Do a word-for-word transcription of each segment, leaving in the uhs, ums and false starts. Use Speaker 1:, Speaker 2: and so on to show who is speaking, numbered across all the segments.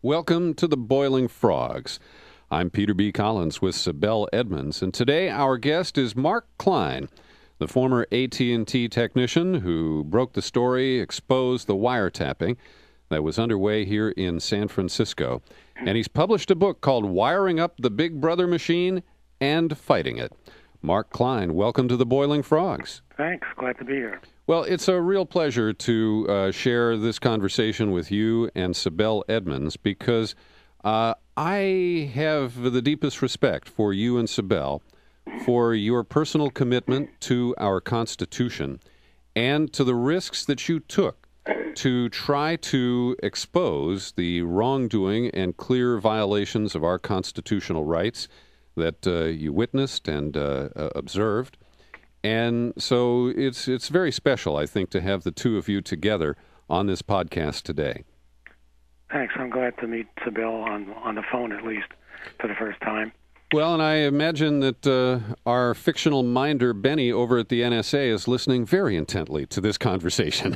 Speaker 1: Welcome to the Boiling Frogs. I'm Peter B. Collins with Sibel Edmonds, and today our guest is Mark Klein, the former A T and T technician who broke the story, exposed the wiretapping that was underway here in San Francisco. And he's published a book called Wiring Up the Big Brother Machine and Fighting It. Mark Klein, welcome to the Boiling Frogs.
Speaker 2: Thanks. Glad to be here.
Speaker 1: Well, it's a real pleasure to uh, share this conversation with you and Sibel Edmonds because uh, I have the deepest respect for you and Sibel for your personal commitment to our Constitution and to the risks that you took to try to expose the wrongdoing and clear violations of our constitutional rights that uh, you witnessed and uh, uh, observed. And so it's it's very special, I think, to have the two of you together on this podcast today.
Speaker 2: Thanks. I'm glad to meet Sibel on, on the phone, at least, for the first time.
Speaker 1: Well, and I imagine that uh, our fictional minder, Benny, over at the N S A is listening very intently to this conversation.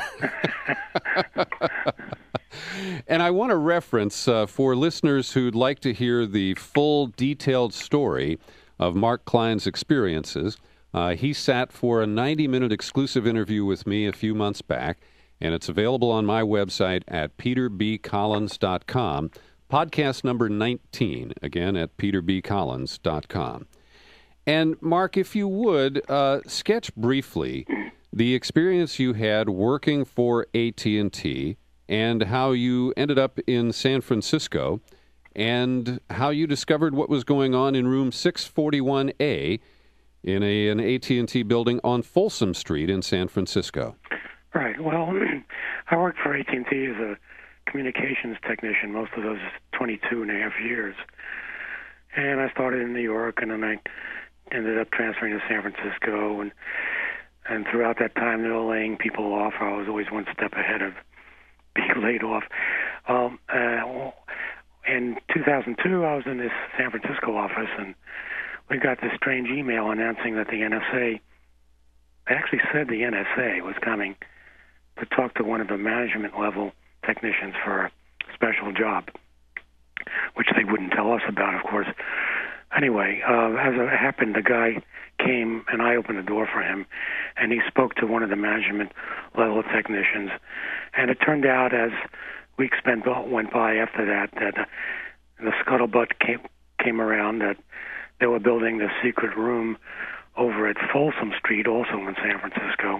Speaker 1: And I want to reference, uh, for listeners who'd like to hear the full, detailed story of Mark Klein's experiences, Uh, he sat for a ninety-minute exclusive interview with me a few months back, and it's available on my website at peter b collins dot com, podcast number nineteen, again at peter b collins dot com. And, Mark, if you would, uh, sketch briefly the experience you had working for A T and T and how you ended up in San Francisco and how you discovered what was going on in room six forty-one A in a, an A T and T building on Fulsom Street in San Francisco.
Speaker 2: Right. Well, I worked for A T and T as a communications technician most of those twenty-two and a half years. And I started in New York, and then I ended up transferring to San Francisco. And and throughout that time, they were laying people off. I was always one step ahead of being laid off. Um, uh, in two thousand two, I was in this San Francisco office, and we got this strange email announcing that the N S A, they actually said the N S A was coming to talk to one of the management level technicians for a special job, which they wouldn't tell us about, of course. Anyway, uh, as it happened, the guy came and I opened the door for him, and he spoke to one of the management level technicians. And it turned out, as weeks went by after that, that uh, the scuttlebutt came, came around that they were building this secret room over at Fulsom Street, also in San Francisco,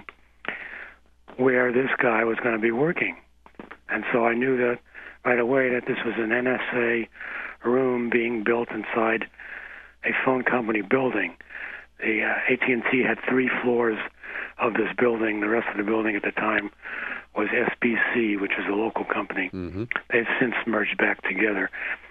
Speaker 2: where this guy was going to be working. And so I knew that right away that this was an N S A room being built inside a phone company building. The uh, A T and T had three floors of this building. The rest of the building at the time was S B C, which is a local company. Mm-hmm. They've since merged back together.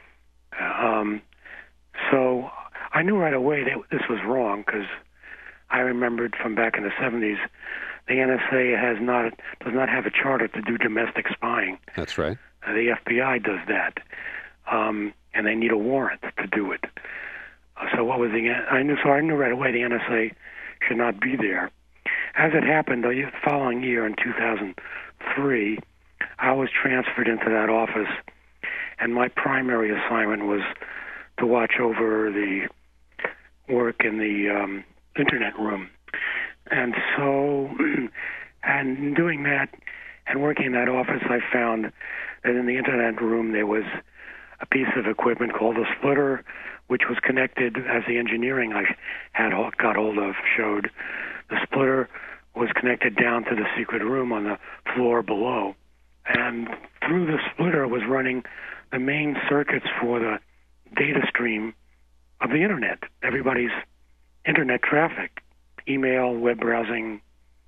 Speaker 2: Um, so I knew right away that this was wrong because I remembered from back in the seventies, the N S A has not does not have a charter to do domestic spying.
Speaker 1: That's right.
Speaker 2: Uh, the F B I does that, um, and they need a warrant to do it. Uh, so what was the? I knew so I knew right away the N S A should not be there. As it happened, the following year in two thousand three, I was transferred into that office, and my primary assignment was to watch over the work in the um, internet room. And so, and in doing that and working in that office, I found that in the internet room there was a piece of equipment called a splitter, which was connected, as the engineering I had got hold of showed, the splitter was connected down to the secret room on the floor below. And through the splitter was running the main circuits for the data stream of the internet, everybody's internet traffic, email, web browsing,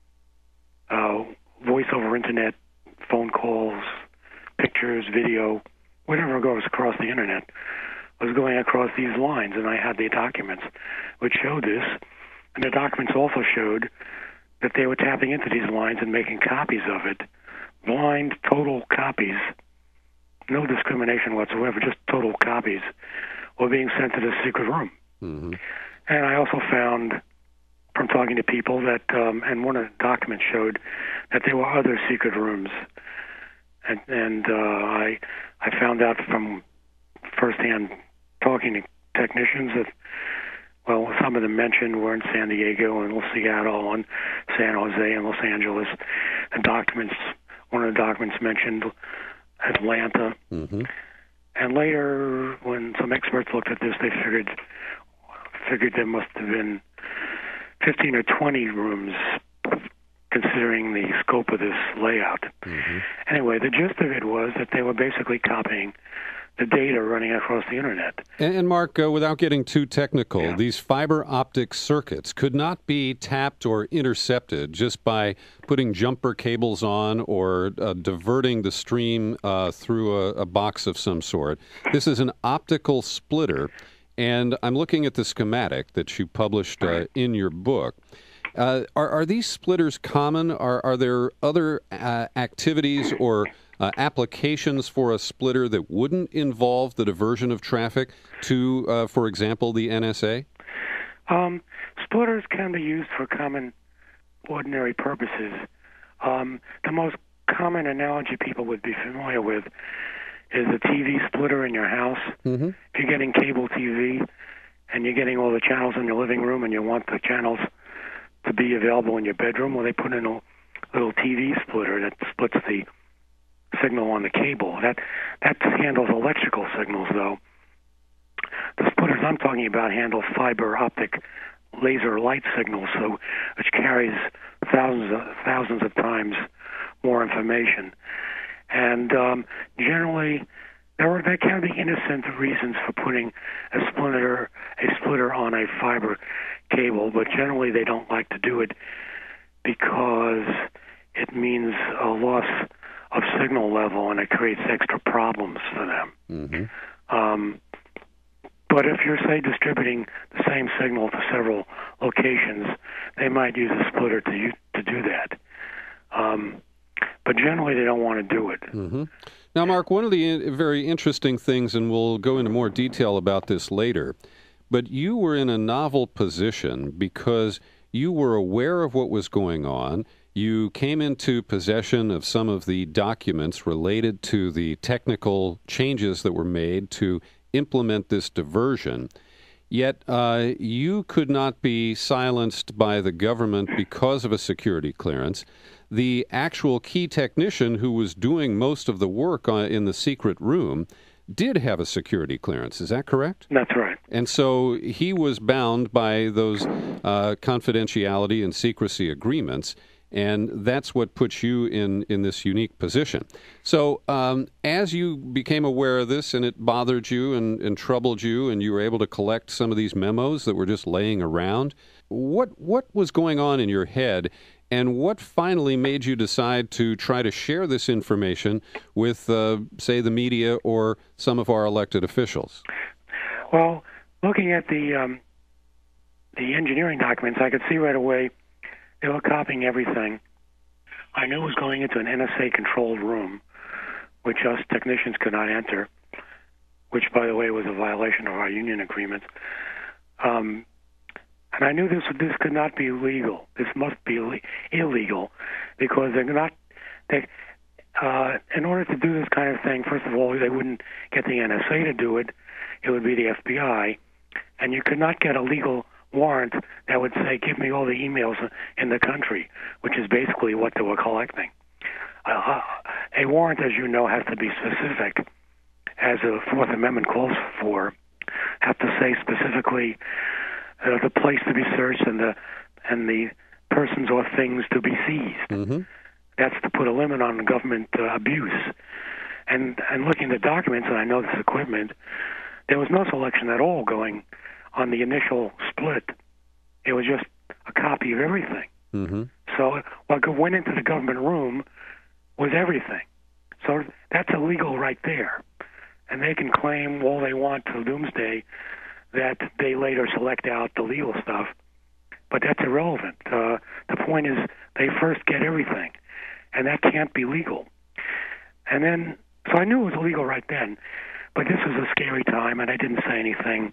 Speaker 2: uh, voice over internet, phone calls, pictures, video, whatever goes across the internet was going across these lines, and I had the documents which showed this, and the documents also showed that they were tapping into these lines and making copies of it, blind, total copies, no discrimination whatsoever, just total copies, were being sent to this secret room. Mm-hmm. And I also found from talking to people that, um, and one of the documents showed that there were other secret rooms. and, and uh, I I found out from firsthand talking to technicians that, well, some of them mentioned were in San Diego and Seattle and San Jose and Los Angeles. The documents, one of the documents mentioned Atlanta. Mm-hmm. And later, when some experts looked at this, they figured figured there must have been fifteen or twenty rooms, considering the scope of this layout. Mm-hmm. Anyway, the gist of it was that they were basically copying the data running across the internet.
Speaker 1: And, and Mark, uh, without getting too technical, yeah. these fiber optic circuits could not be tapped or intercepted just by putting jumper cables on or uh, diverting the stream uh, through a, a box of some sort. This is an optical splitter, and I'm looking at the schematic that you published uh, in your book. Uh, are, are these splitters common? Are, are there other uh, activities or Uh, applications for a splitter that wouldn't involve the diversion of traffic to, uh, for example, the N S A?
Speaker 2: Um, splitters can be used for common, ordinary purposes. Um, the most common analogy people would be familiar with is a T V splitter in your house. Mm-hmm. If you're getting cable T V and you're getting all the channels in your living room and you want the channels to be available in your bedroom, well, they put in a little T V splitter that splits the signal on the cable. That that handles electrical signals, though. The splitters I'm talking about handle fiber optic laser light signals, so which carries thousands of, thousands of times more information. And um, generally, there are there can be innocent reasons for putting a splitter a splitter on a fiber cable, but generally they don't like to do it because it means a loss of signal level, and it creates extra problems for them. Mm-hmm. Um, but if you're, say, distributing the same signal to several locations, they might use a splitter to use, to do that. Um, but generally, they don't want to do it.
Speaker 1: Mm-hmm. Now, Mark, one of the very interesting things, and we'll go into more detail about this later, but you were in a novel position because you were aware of what was going on. You came into possession of some of the documents related to the technical changes that were made to implement this diversion. Yet uh, you could not be silenced by the government because of a security clearance. The actual key technician who was doing most of the work uh, in the secret room did have a security clearance. Is that correct?
Speaker 2: That's right.
Speaker 1: And so he was bound by those uh, confidentiality and secrecy agreements. And that's what puts you in, in this unique position. So um, as you became aware of this and it bothered you and, and troubled you and you were able to collect some of these memos that were just laying around, what what was going on in your head and what finally made you decide to try to share this information with, uh, say, the media or some of our elected officials?
Speaker 2: Well, looking at the um, the engineering documents, I could see right away they were copying everything. I knew it was going into an N S A-controlled room, which us technicians could not enter, which, by the way, was a violation of our union agreement. Um, and I knew this this could not be legal. This must be Ill- illegal, because they're not. They, uh, in order to do this kind of thing, first of all, they wouldn't get the N S A to do it. It would be the F B I, and you could not get a legal warrant that would say, give me all the emails in the country, which is basically what they were collecting. Uh, a warrant, as you know, has to be specific, as the Fourth Amendment calls for, have to say specifically uh, the place to be searched and the and the persons or things to be seized. Mm-hmm. That's to put a limit on government uh, abuse. And, and looking at the documents, and I know this equipment, there was no selection at all going on the initial split. It was just a copy of everything. Mm-hmm. So what went into the government room was everything. So that's illegal right there. And they can claim all they want till doomsday that they later select out the legal stuff, but that's irrelevant. Uh, the point is they first get everything, and that can't be legal. And then, so I knew it was illegal right then, but this was a scary time, and I didn't say anything.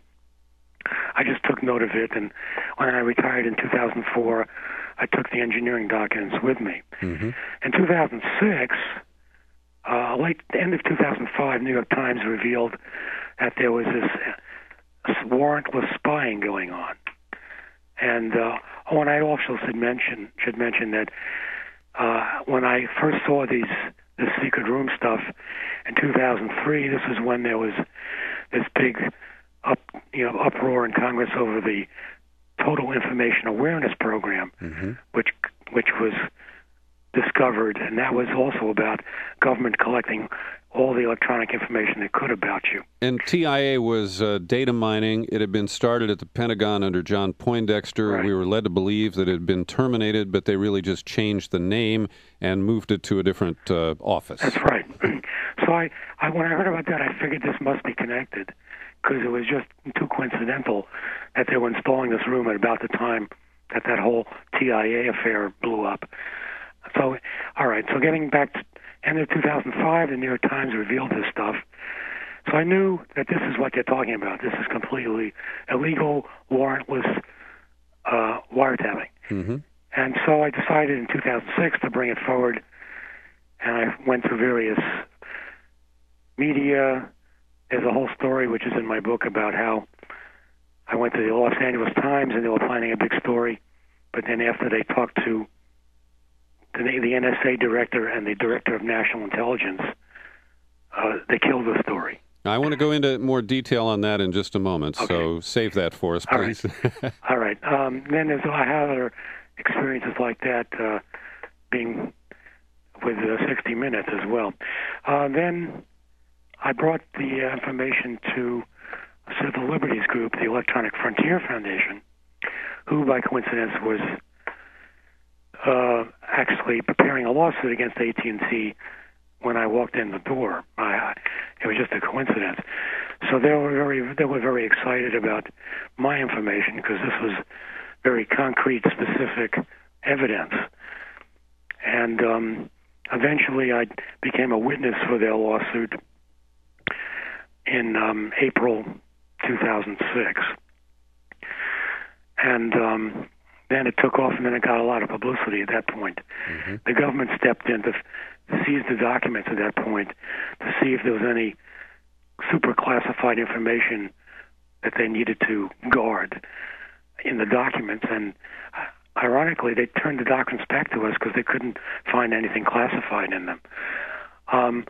Speaker 2: I just took note of it, and when I retired in two thousand four, I took the engineering documents with me. Mm-hmm. In two thousand six, uh, late the end of two thousand five, New York Times revealed that there was this, this warrantless spying going on. And uh, oh, and I also should mention should mention that uh, when I first saw these this secret room stuff in two thousand three, this was when there was this big up you know uproar in Congress over the Total Information Awareness Program, mm-hmm. which which was discovered, and that was also about government collecting all the electronic information they could about you.
Speaker 1: And T I A was uh, data mining. It had been started at the Pentagon under John Poindexter.
Speaker 2: Right.
Speaker 1: We were led to believe that it had been terminated, but they really just changed the name and moved it to a different uh, office.
Speaker 2: That's right. So I, I, when I heard about that, I figured this must be connected, because it was just too coincidental that they were installing this room at about the time that that whole T I A affair blew up. So, all right, so getting back to end of two thousand five, the New York Times revealed this stuff. So I knew that this is what they're talking about. This is completely illegal, warrantless uh, wiretapping. Mm-hmm. And so I decided in two thousand six to bring it forward, and I went through various media. There's a whole story which is in my book about how I went to the Los Angeles Times and they were planning a big story, but then after they talked to the, the N S A director and the director of national intelligence, uh, they killed the story.
Speaker 1: I want to go into more detail on that in just a moment, okay. So save that for us, please.
Speaker 2: All right. All right. Um, then there's I have other experiences like that, uh, being with uh, sixty minutes as well. Uh, then I brought the uh, information to a civil liberties group, the Electronic Frontier Foundation, who, by coincidence, was uh, actually preparing a lawsuit against A T and T when I walked in the door. I, it was just a coincidence. So they were very, they were very excited about my information because this was very concrete, specific evidence. And um, eventually, I became a witness for their lawsuit in um, April two thousand six. And um, then it took off, and then it got a lot of publicity at that point. Mm-hmm. The government stepped in to f- seize the documents at that point to see if there was any super classified information that they needed to guard in the documents. And uh, ironically, they turned the documents back to us because they couldn't find anything classified in them. Um,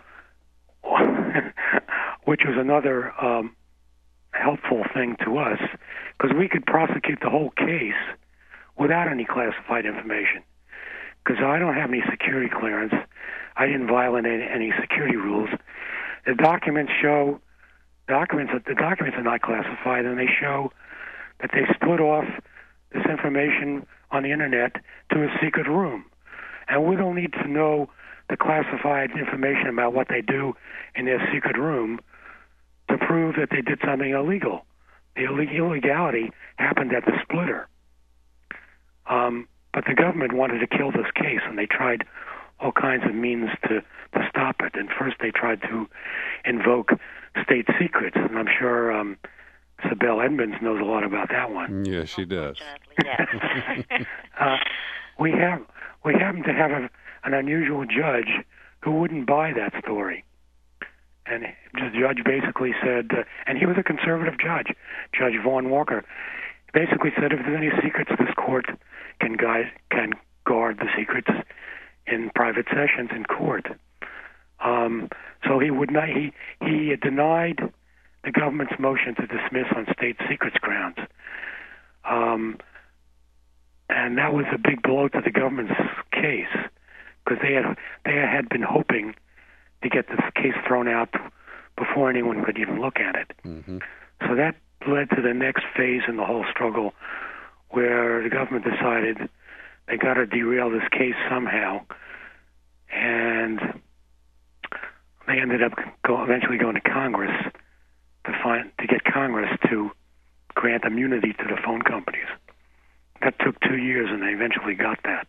Speaker 2: which was another um, helpful thing to us, because we could prosecute the whole case without any classified information. Because I don't have any security clearance, I didn't violate any, any security rules. The documents show documents the documents are not classified, and they show that they split off this information on the internet to a secret room, and we don't need to know the classified information about what they do in their secret room to prove that they did something illegal. The illegality happened at the splitter. Um, but the government wanted to kill this case, and they tried all kinds of means to, to stop it. And first they tried to invoke state secrets, and I'm sure um, Sibel Edmonds knows a lot about that one.
Speaker 1: Yes, she does.
Speaker 3: Yes.
Speaker 2: uh, we have we happen to have a an unusual judge who wouldn't buy that story. And the judge basically said, uh, and he was a conservative judge, Judge Vaughn Walker, basically said if there's any secrets, this court can guide, can guard the secrets in private sessions in court. Um, so he would not, he, he denied the government's motion to dismiss on state secrets grounds. Um, and that was a big blow to the government's case, because they had they had been hoping to get this case thrown out before anyone could even look at it. Mm-hmm. So that led to the next phase in the whole struggle, where the government decided they got to derail this case somehow, and they ended up go, eventually going to Congress to find to get Congress to grant immunity to the phone companies. That took two years, and they eventually got that.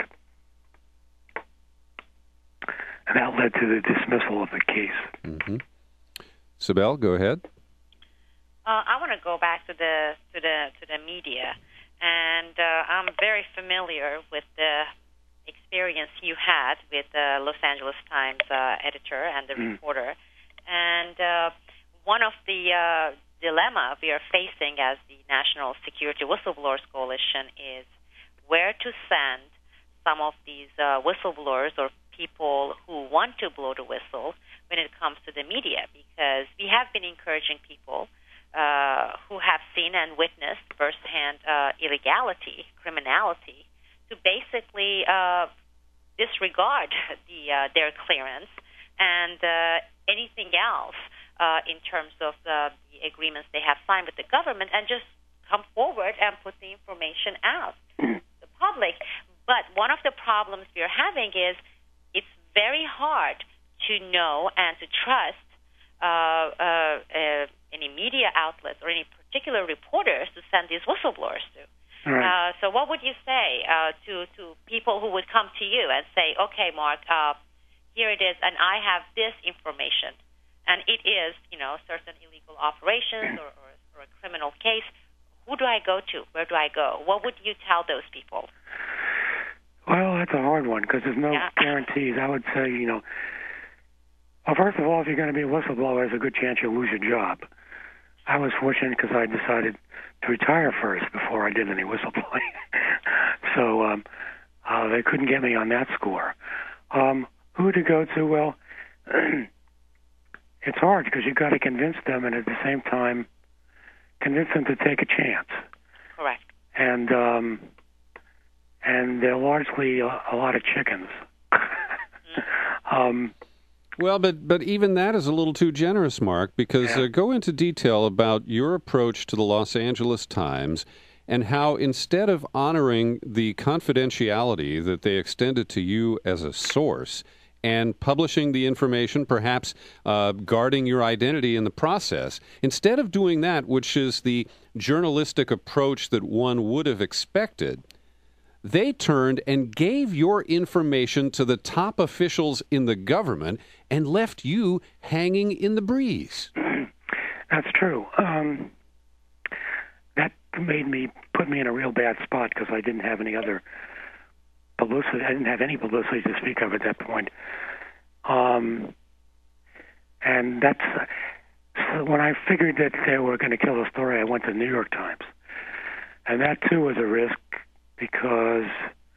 Speaker 2: And that led to the dismissal of the case.
Speaker 1: Mm-hmm. Sibel, go ahead.
Speaker 3: Uh, I want to go back to the to the to the media, and uh, I'm very familiar with the experience you had with the Los Angeles Times uh, editor and the
Speaker 2: Mm.
Speaker 3: reporter. And uh, one of the uh, dilemma we are facing as the National Security Whistleblowers Coalition is where to send some of these uh, whistleblowers or people who want to blow the whistle when it comes to the media, because we have been encouraging people uh, who have seen and witnessed firsthand uh, illegality, criminality, to basically uh, disregard the uh, their clearance and uh, anything else uh, in terms of the, the agreements they have signed with the government, and just come forward and put the information out to the public. But one of the problems we're having is it's very hard to know and to trust uh, uh, uh, any media outlets or any particular reporters to send these whistleblowers to.
Speaker 2: Right.
Speaker 3: Uh, so what would you say uh, to, to people who would come to you and say, okay, Mark, uh, here it is, and I have this information, and it is, you know, certain illegal operations or, or, or a criminal case. Who do I go to? Where do I go? What would you tell those people?
Speaker 2: Well, that's a hard one because there's no
Speaker 3: Yeah.
Speaker 2: guarantees. I would say, you know, well, first of all, if you're going to be a whistleblower, there's a good chance you'll lose your job. I was fortunate because I decided to retire first before I did any whistleblowing. so um, uh, they couldn't get me on that score. Um, who to go to? Well, it's hard because you've got to convince them and at the same time convince them to take a chance.
Speaker 3: Correct.
Speaker 2: And um, and they're largely a, a lot of chickens. um,
Speaker 1: Well, but but even that is a little too generous, Mark, because
Speaker 2: Yeah.
Speaker 1: uh, go into detail about your approach to the Los Angeles Times and how instead of honoring the confidentiality that they extended to you as a source and publishing the information, perhaps uh, guarding your identity in the process, instead of doing that, which is the journalistic approach that one would have expected, they turned and gave your information to the top officials in the government and left you hanging in the breeze.
Speaker 2: That's true. Um, that made me put me in a real bad spot because I didn't have any other publicity. I didn't have any publicity to speak of at that point. Um, and that's so when I figured that they were going to kill the story, I went to the New York Times, and that too was a risk because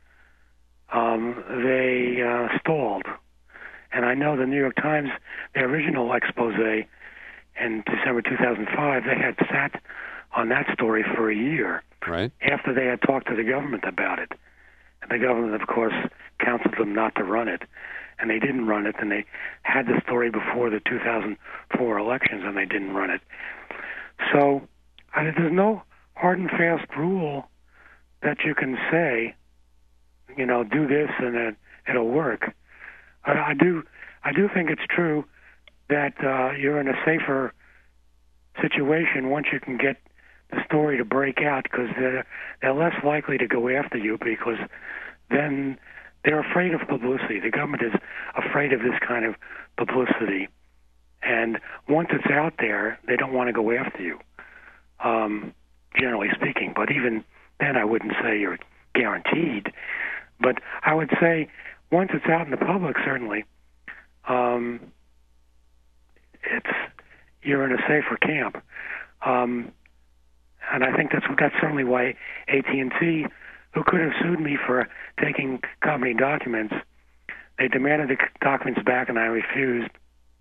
Speaker 2: um, they uh, stalled. And I know the New York Times, their original expose in December two thousand five, they had sat on that story for a year
Speaker 1: Right.
Speaker 2: after they had talked to the government about it. And the government, of course, counseled them not to run it. And they didn't run it, and they had the story before the two thousand four elections, and they didn't run it. So I, there's no hard and fast rule that you can say, you know, do this and it, it'll work. I, I do, I do think it's true that uh, you're in a safer situation once you can get the story to break out, because they're they're less likely to go after you because then they're afraid of publicity. The government is afraid of this kind of publicity, and once it's out there, they don't want to go after you. Um, generally speaking, but even then, I wouldn't say you're guaranteed. But I would say once it's out in the public, certainly, um, it's you're in a safer camp. Um, and I think that's that's certainly why A T and T, who could have sued me for taking company documents, they demanded the documents back, and I refused,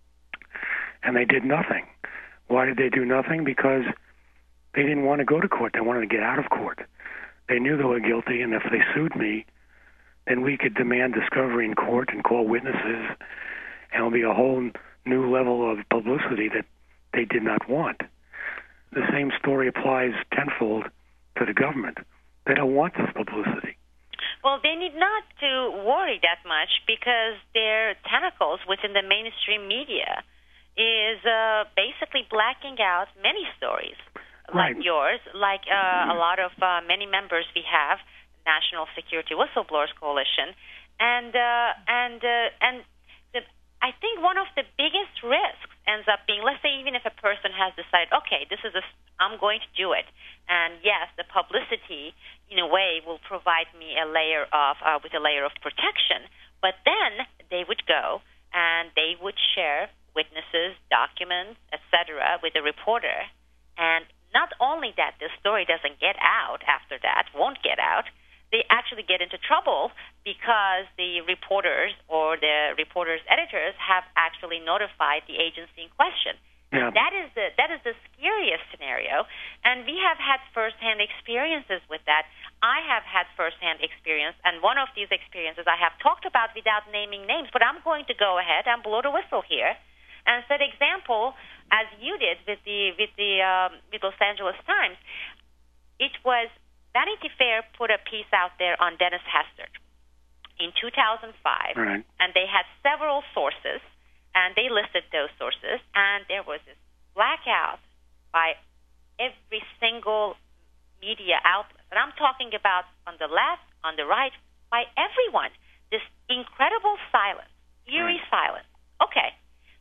Speaker 2: and they did nothing. Why did they do nothing? Because they didn't want to go to court. They wanted to get out of court. They knew they were guilty, and if they sued me, then we could demand discovery in court and call witnesses, and it'll be a whole new level of publicity that they did not want. The same story applies tenfold to the government. They don't want this publicity.
Speaker 3: Well, they need not to worry that much because their tentacles within the mainstream media is uh, basically blacking out many stories like
Speaker 2: Right.
Speaker 3: yours, like uh, a lot of uh, many members we have, National Security Whistleblowers Coalition, and uh, and uh, and the, I think one of the biggest risks ends up being, let's say, even if a person has decided, okay, this is a, I'm going to do it, and yes, the publicity in a way will provide provide me a layer of uh, with a layer of protection. But then they would go and they would share witnesses, documents, et cetera, with the reporter. And not only that, the story doesn't get out after that, won't get out. They actually get into trouble because the reporters or the reporters' editors have actually notified the agency in question.
Speaker 2: Yeah.
Speaker 3: That is the that is the scariest scenario, and we have had firsthand experiences with that. I have had firsthand experience, and one of these experiences I have talked about without naming names, but I'm going to go ahead and blow the whistle here and set example, as you did with the with the um, with Los Angeles Times. It was Vanity Fair put a piece out there on Dennis Hastert in two thousand five,
Speaker 2: right.
Speaker 3: and they had several sources. And they listed those sources, and there was this blackout by every single media outlet. And I'm talking about on the left, on the right, by everyone. This incredible silence, eerie
Speaker 2: right.
Speaker 3: silence. Okay.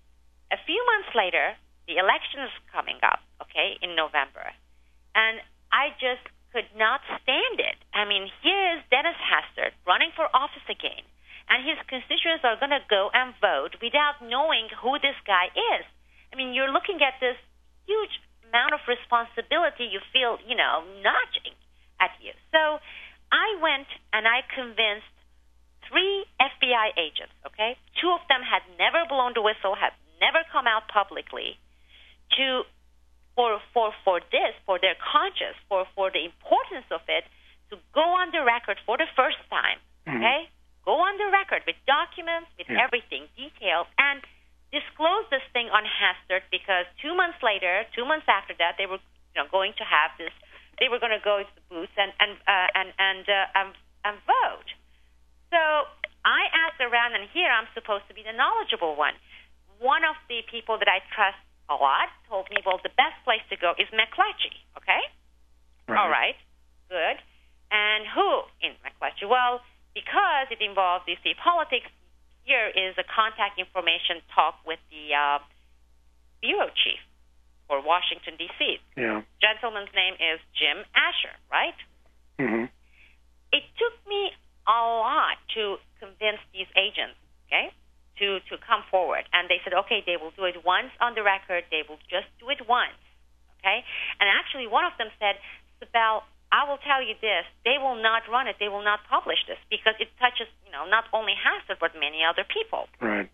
Speaker 3: A few months later, the election is coming up, okay, in November. And I just could not stand it. I mean, here is Dennis Hastert running for office again. And his constituents are going to go and vote without knowing who this guy is. I mean, you're looking at this huge amount of responsibility you feel, you know, nudging at you. So I went and I convinced three F B I agents, okay? Two of them had never blown the whistle, had never come out publicly, to for for for this, for their conscience, for, for the importance of it, to go on the record for the first time, okay? Mm-hmm. Go on the record with documents, with yeah. everything, details, and disclose this thing on Hastert because two months later, two months after that, they were you know, going to have this, they were going to go to the booths and and uh, and and, uh, and and vote. So I asked around, and here I'm supposed to be the knowledgeable one. One of the people that I trust a lot told me, well, the best place to go is McClatchy, okay?
Speaker 2: Right.
Speaker 3: All right, good. And who in McClatchy? Well, because it involves, you see, politics, here is a contact information talk with the uh, bureau chief for Washington, D C
Speaker 2: Yeah.
Speaker 3: Gentleman's name is Jim Asher, right?
Speaker 2: Mm-hmm.
Speaker 3: It took me a lot to convince these agents, okay, to, to come forward. And they said, okay, they will do it once on the record. They will just do it once, okay? And actually, one of them said, Sibel, I will tell you this, they will not run it, they will not publish this, because it touches, you know, not only Hastert, but many other people.
Speaker 2: Right.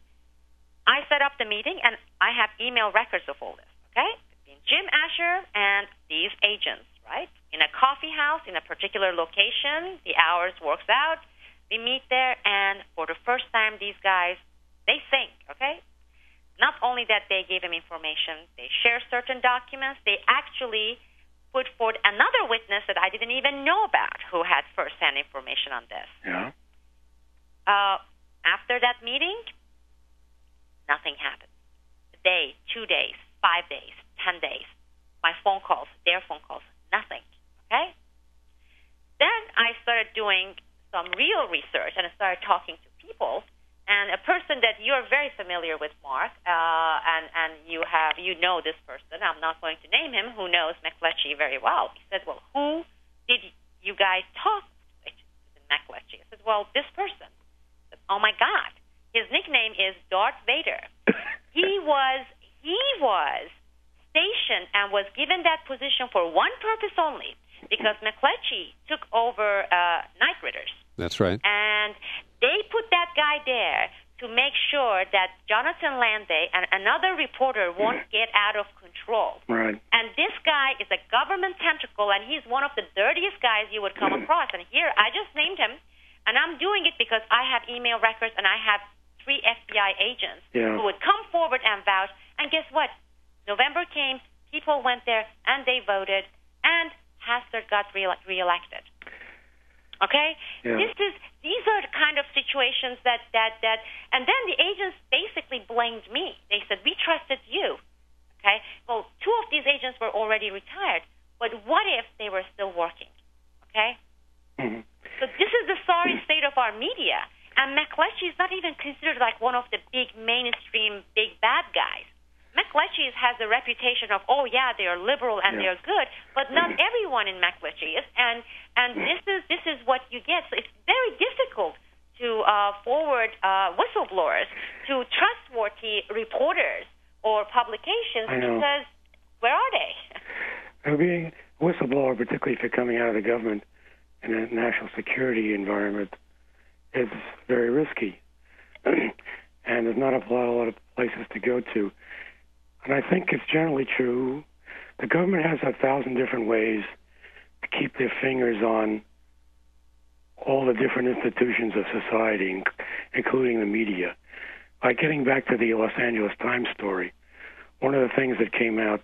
Speaker 3: I set up the meeting, and I have email records of all this, okay? Between Jim Asher and these agents, right? In a coffee house, in a particular location, the hours works out, we meet there, and for the first time, these guys, they think, okay? Not only that they gave him information, they share certain documents, they actually put forward another witness that I didn't even know about who had first-hand information on this.
Speaker 2: Yeah.
Speaker 3: Uh, after that meeting, nothing happened. A day, two days, five days, ten days, my phone calls, their phone calls, nothing, okay? Then I started doing some real research, and I started talking to people. And a person that you're very familiar with, Mark, uh, and, and you have you know this person. I'm not going to name him, who knows McClatchy very well. He said, well, who did you guys talk with in McClatchy? I said, well, this person. I said, oh, my God. His nickname is Darth Vader. He was he was stationed and was given that position for one purpose only, because McClatchy took over uh, Night Ridders.
Speaker 1: That's right.
Speaker 3: And they put that guy there to make sure that Jonathan Landay and another reporter won't get out of control.
Speaker 2: Right.
Speaker 3: And this guy is a government tentacle, and he's one of the dirtiest guys you would come across. And here, I just named him, and I'm doing it because I have email records, and I have three F B I agents
Speaker 2: yeah.
Speaker 3: who would come forward and vouch. And guess what? November came, people went there, and they voted, and Hastert got re- reelected. Okay?
Speaker 2: Yeah.
Speaker 3: This is these are the kind of situations that, that, that and then the agents basically blamed me. They said, we trusted you. Okay? Well, two of these agents were already retired, but what if they were still working? Okay?
Speaker 2: Mm-hmm.
Speaker 3: So this is the sorry state of our media. And McClatchy is not even considered like one of the big mainstream, big bad guys. McLetchie's has a reputation of, oh yeah, they are liberal and
Speaker 2: yeah.
Speaker 3: they're good, but not everyone in McLetchie is, and and this is this is what you get. So it's very difficult to uh, forward uh, whistleblowers to trustworthy reporters or publications because where are they?
Speaker 2: Well, being a whistleblower, particularly if you're coming out of the government in a national security environment, is very risky. And there's not a lot, a lot of places to go to. And I think it's generally true. The government has a thousand different ways to keep their fingers on all the different institutions of society, including the media. Like getting back to the Los Angeles Times story, one of the things that came out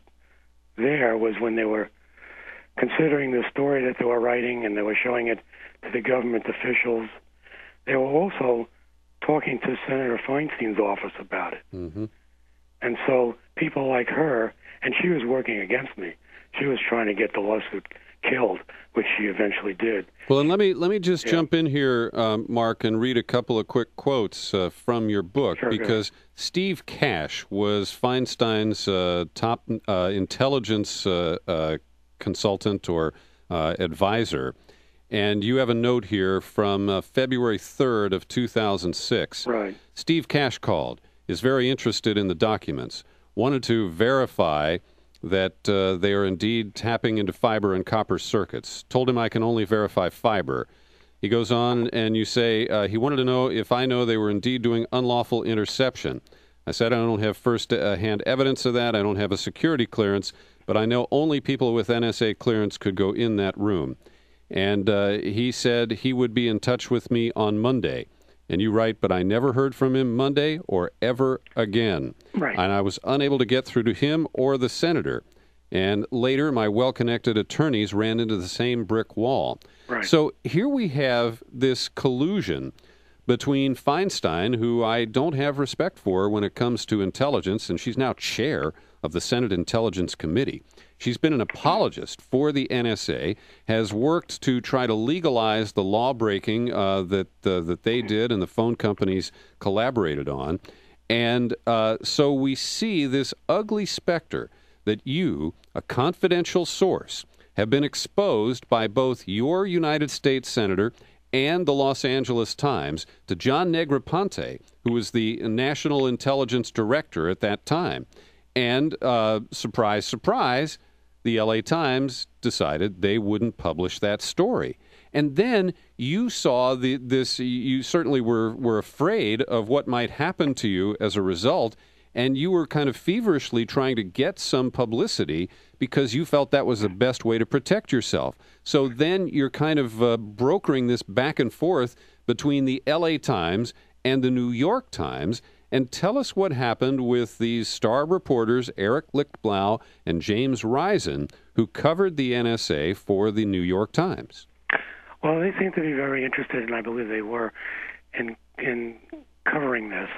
Speaker 2: there was when they were considering the story that they were writing and they were showing it to the government officials, they were also talking to Senator Feinstein's office about it.
Speaker 1: Mm-hmm.
Speaker 2: And so people like her, and she was working against me. She was trying to get the lawsuit killed, which she eventually did.
Speaker 1: Well, and let me let me just
Speaker 2: yeah.
Speaker 1: jump in here, um, Mark, and read a couple of quick quotes uh, from your book,
Speaker 2: sure,
Speaker 1: because Steve Cash was Feinstein's uh, top uh, intelligence uh, uh, consultant or uh, advisor. And you have a note here from uh, February third of two thousand six.
Speaker 2: Right.
Speaker 1: Steve Cash called, is very interested in the documents, wanted to verify that uh, they are indeed tapping into fiber and copper circuits. Told him I can only verify fiber. He goes on and you say uh, he wanted to know if I know they were indeed doing unlawful interception. I said I don't have first-hand evidence of that. I don't have a security clearance, but I know only people with N S A clearance could go in that room. And uh, he said he would be in touch with me on Monday. And you write, but I never heard from him Monday or ever again.
Speaker 2: Right.
Speaker 1: And I was unable to get through to him or the senator. And later, my well-connected attorneys ran into the same brick wall.
Speaker 2: Right.
Speaker 1: So here we have this collusion between Feinstein, who I don't have respect for when it comes to intelligence, and she's now chair of the Senate Intelligence Committee. She's been an apologist for the N S A, has worked to try to legalize the law-breaking uh, that uh, that they did and the phone companies collaborated on. And uh, so we see this ugly specter that you, a confidential source, have been exposed by both your United States Senator and the Los Angeles Times to John Negroponte, who was the National Intelligence Director at that time. And uh, surprise, surprise, the L A Times decided they wouldn't publish that story. And then you saw the, this, you certainly were, were afraid of what might happen to you as a result, and you were kind of feverishly trying to get some publicity because you felt that was the best way to protect yourself. So then you're kind of uh, brokering this back and forth between the L A Times and the New York Times. And tell us what happened with these star reporters, Eric Lichtblau and James Rosen, who covered the N S A for the New York Times.
Speaker 2: Well, they seem to be very interested, and I believe they were, in in covering this.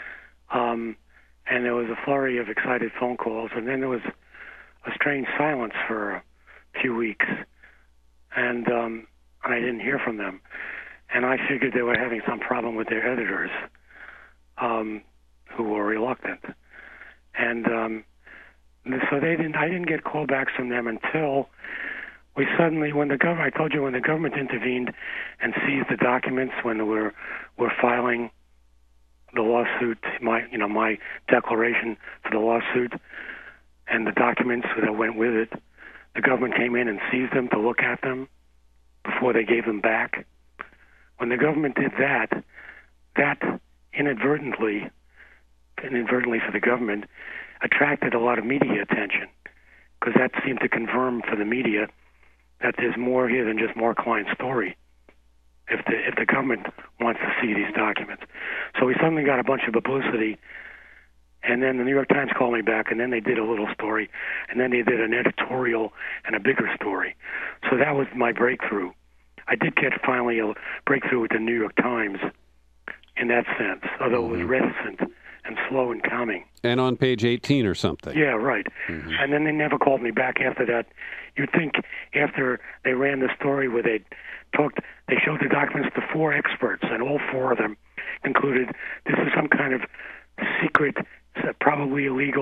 Speaker 2: Um, and there was a flurry of excited phone calls, and then there was a strange silence for a few weeks, and um, I didn't hear from them. And I figured they were having some problem with their editors, um, who were reluctant. And um, so they didn't. I didn't get callbacks from them until we suddenly, when the government, I told you, when the government intervened and seized the documents when we're we're filing the lawsuit, my you know my declaration for the lawsuit, and the documents that went with it, the government came in and seized them to look at them before they gave them back. When the government did that, that inadvertently, inadvertently for the government, attracted a lot of media attention, because that seemed to confirm for the media that there's more here than just more Klein's story, if the if the government wants to see these documents. So we suddenly got a bunch of publicity, and then the New York Times called me back, and then they did a little story, and then they did an editorial and a bigger story. So that was my breakthrough. I did get finally a breakthrough with the New York Times in that sense, although it was reticent and slow in coming.
Speaker 1: And on page eighteen or something.
Speaker 2: Yeah, right.
Speaker 1: Mm-hmm.
Speaker 2: And then they never called me back after that. You'd think after they ran the story where they talked, they showed the documents to four experts, and all four of them concluded this is some kind of secret, probably illegal,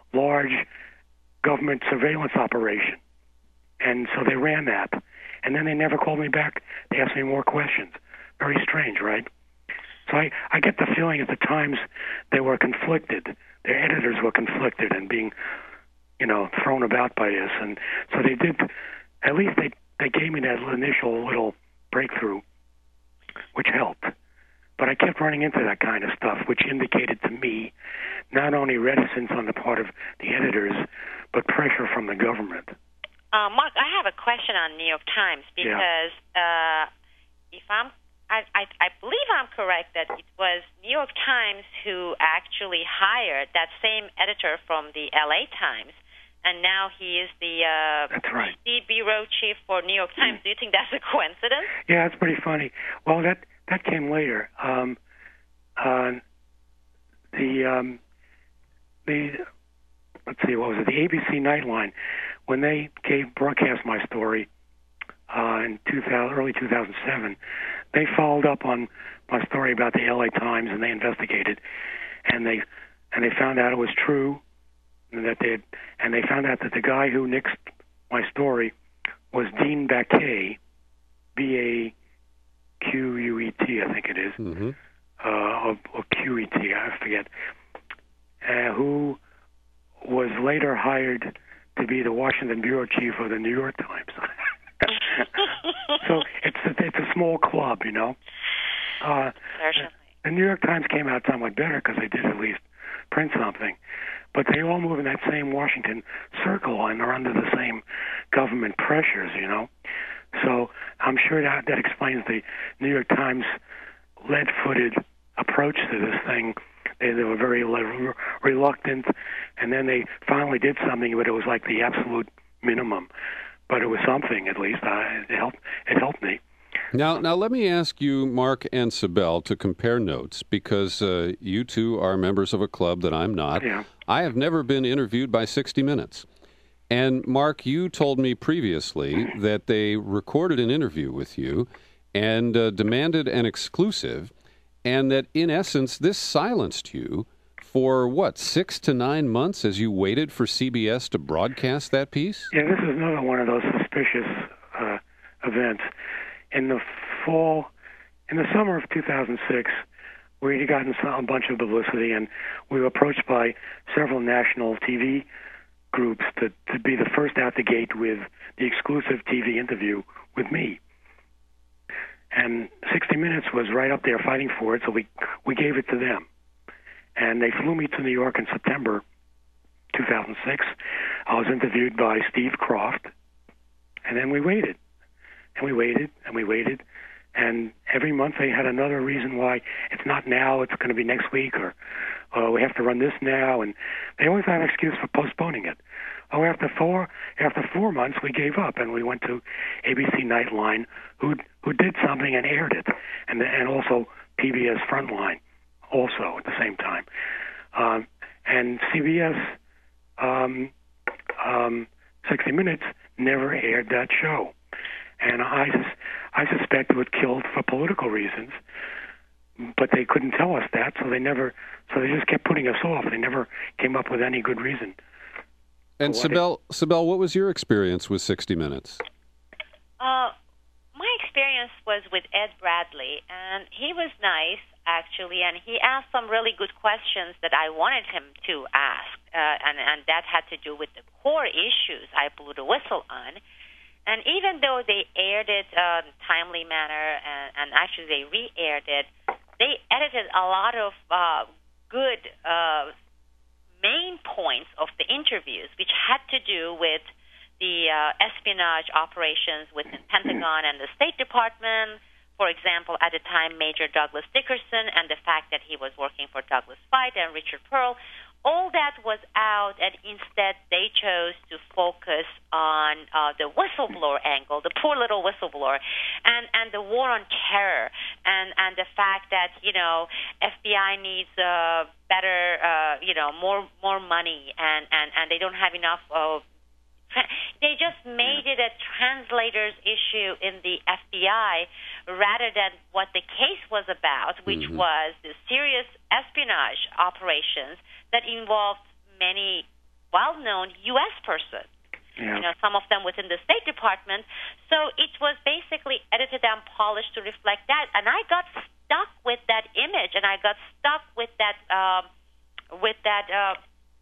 Speaker 2: large government surveillance operation. And so they ran that. And then they never called me back. They asked me more questions. Very strange, right? So I, I get the feeling at the Times they were conflicted. Their editors were conflicted and being, you know, thrown about by this. And so they did, at least they, they gave me that initial little breakthrough, which helped. But I kept running into that kind of stuff, which indicated to me not only reticence on the part of the editors, but pressure from the government.
Speaker 3: Uh, Mark, I have a question on New York Times because yeah. uh, if I'm, I, I, I believe I'm correct that it was New York Times who actually hired that same editor from the L A Times, and now he is the uh,
Speaker 2: that's right.
Speaker 3: the bureau chief for New York Times. Mm. Do you think that's a coincidence?
Speaker 2: Yeah, that's pretty funny. Well, that that came later. Um, uh, the um, the let's see, what was it? The A B C Nightline, when they gave broadcast my story uh, in two thousand, early two thousand seven, they followed up on my story about the L A Times, and they investigated, and they and they found out it was true, and that they had, and they found out that the guy who nixed my story was Dean Baquet, B A Q U E T, I think it is,
Speaker 1: mm-hmm.
Speaker 2: uh, or, or Q E T, I forget, uh, who was later hired to be the Washington bureau chief of the New York Times. So it's a, it's a small club, you know. Uh, the New York Times came out somewhat better because they did at least print something, but they all move in that same Washington circle and are under the same government pressures, you know. So I'm sure that that explains the New York Times lead-footed approach to this thing. They, they were very le- reluctant, and then they finally did something, but it was like the absolute minimum. But it was something, at least. Uh, it helped. It helped me.
Speaker 1: Now, now let me ask you, Mark and Sibel, to compare notes, because uh, you two are members of a club that I'm not.
Speaker 2: Yeah.
Speaker 1: I have never been interviewed by sixty minutes. And, Mark, you told me previously that they recorded an interview with you and uh, demanded an exclusive, and that, in essence, this silenced you for, what, six to nine months as you waited for C B S to broadcast that piece?
Speaker 2: Yeah, this is another one of those suspicious uh, events. In the fall, in the summer of two thousand six, we had gotten a bunch of publicity, and we were approached by several national T V groups to, to be the first out the gate with the exclusive T V interview with me. And sixty minutes was right up there fighting for it, so we we gave it to them. And they flew me to New York in September two thousand six. I was interviewed by Steve Croft, and then we waited. And we waited, and we waited, and every month they had another reason why it's not now, it's going to be next week, or oh, we have to run this now, and they always had an excuse for postponing it. Oh, after four after four months, we gave up, and we went to A B C Nightline, who who did something and aired it, and and also P B S Frontline, also at the same time, um, and C B S um, um, sixty minutes never aired that show. And I, I suspect it was killed for political reasons, but they couldn't tell us that, so they never, so they just kept putting us off. They never came up with any good reason.
Speaker 1: And Sibel, Sibel, what was your experience with sixty minutes?
Speaker 3: Uh, my experience was with Ed Bradley, and he was nice, actually, and he asked some really good questions that I wanted him to ask, uh, and, and that had to do with the core issues I blew the whistle on. And even though they aired it uh, in a timely manner, and, and actually they re-aired it, they edited a lot of uh, good uh, main points of the interviews, which had to do with the uh, espionage operations within Pentagon and the State Department. For example, at the time, Major Douglas Dickerson, and the fact that he was working for Douglas Feith and Richard Pearl. All that was out, and instead they chose to focus on uh, the whistleblower angle, the poor little whistleblower, and, and the war on terror, and, and the fact that, you know, F B I needs uh, better, uh, you know, more more money, and, and, and they don't have enough of... They just made it a translator's issue in the F B I rather than what the case was about, which
Speaker 1: mm-hmm.
Speaker 3: was the serious espionage operations that involved many well-known U S person.
Speaker 2: Yeah.
Speaker 3: You know, some of them within the State Department. So it was basically edited and polished to reflect that. And I got stuck with that image, and I got stuck with that, um, with that uh,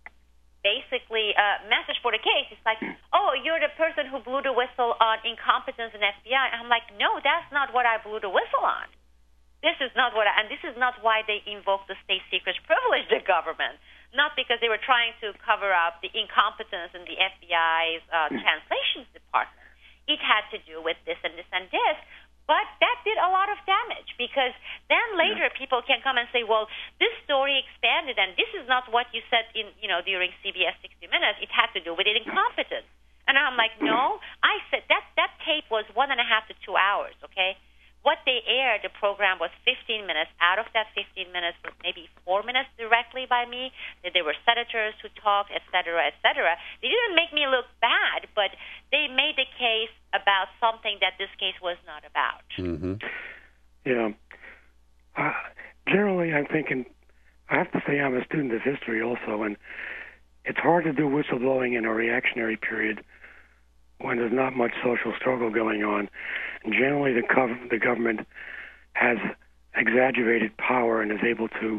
Speaker 3: basically uh, message for the case. It's like, oh, you're the person who blew the whistle on incompetence in F B I. And I'm like, no, that's not what I blew the whistle on. This is not what, I, and this is not why they invoked the state secrets privilege, the government. Not because they were trying to cover up the incompetence in the F B I's uh, translations department. It had to do with this and this and this. But that did a lot of damage, because then later yeah. people can come and say, well, this story expanded, and this is not what you said in, you know, during C B S sixty minutes. It had to do with incompetence. And I'm like, no, I said that that tape was one and a half to two hours, okay? What they aired, the program was fifteen minutes. Out of that fifteen minutes was maybe four minutes directly by me. There were senators who talked, et cetera, et cetera. They didn't make me look bad, but they made the case about something that this case was not about.
Speaker 1: Mm-hmm.
Speaker 2: Yeah. Uh, generally, I'm thinking, I have to say I'm a student of history also, and it's hard to do whistleblowing in a reactionary period when there's not much social struggle going on. And generally, the, gov- the government has exaggerated power and is able to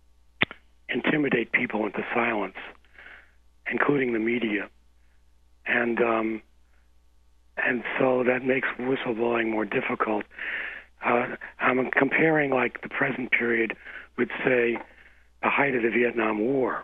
Speaker 2: intimidate people into silence, including the media. And um, and so that makes whistleblowing more difficult. Uh, I'm comparing, like, the present period with, say, the height of the Vietnam War,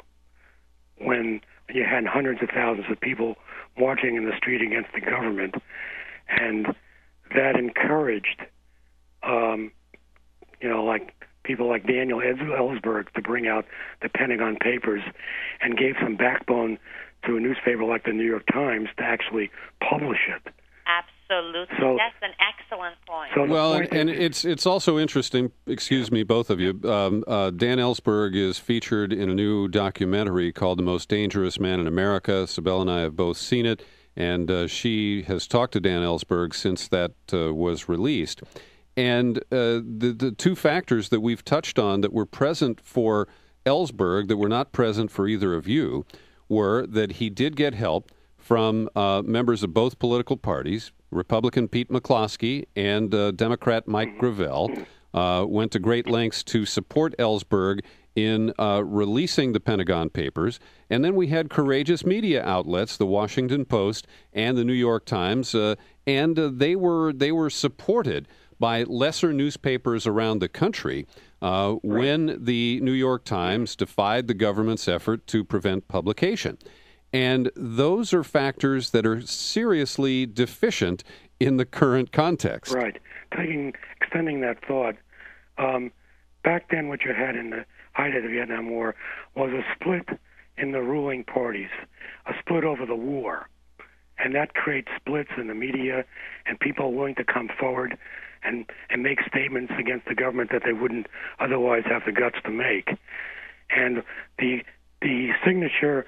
Speaker 2: when you had hundreds of thousands of people marching in the street against the government, and that encouraged, um, you know, like people like Daniel Ellsberg to bring out the Pentagon Papers, and gave some backbone to a newspaper like the New York Times to actually publish it.
Speaker 3: Absolutely.
Speaker 2: So,
Speaker 3: that's an excellent point.
Speaker 2: So
Speaker 1: well,
Speaker 2: point
Speaker 1: and, and
Speaker 2: is,
Speaker 1: it's it's also interesting, excuse me, both of you, um, uh, Dan Ellsberg is featured in a new documentary called The Most Dangerous Man in America. Sibel and I have both seen it, and uh, she has talked to Dan Ellsberg since that uh, was released. And uh, the, the two factors that we've touched on that were present for Ellsberg that were not present for either of you were that he did get help from uh, members of both political parties. Republican Pete McCloskey and uh, Democrat Mike Gravel uh, went to great lengths to support Ellsberg in uh, releasing the Pentagon Papers. And then we had courageous media outlets, the Washington Post and the New York Times, uh, and uh, they were they were supported by lesser newspapers around the country uh, when the New York Times defied the government's effort to prevent publication. And those are factors that are seriously deficient in the current context.
Speaker 2: Right. Taking, extending that thought, um, back then what you had in the height of the Vietnam War was a split in the ruling parties, a split over the war. And that creates splits in the media and people willing to come forward and, and make statements against the government that they wouldn't otherwise have the guts to make. And the the signature...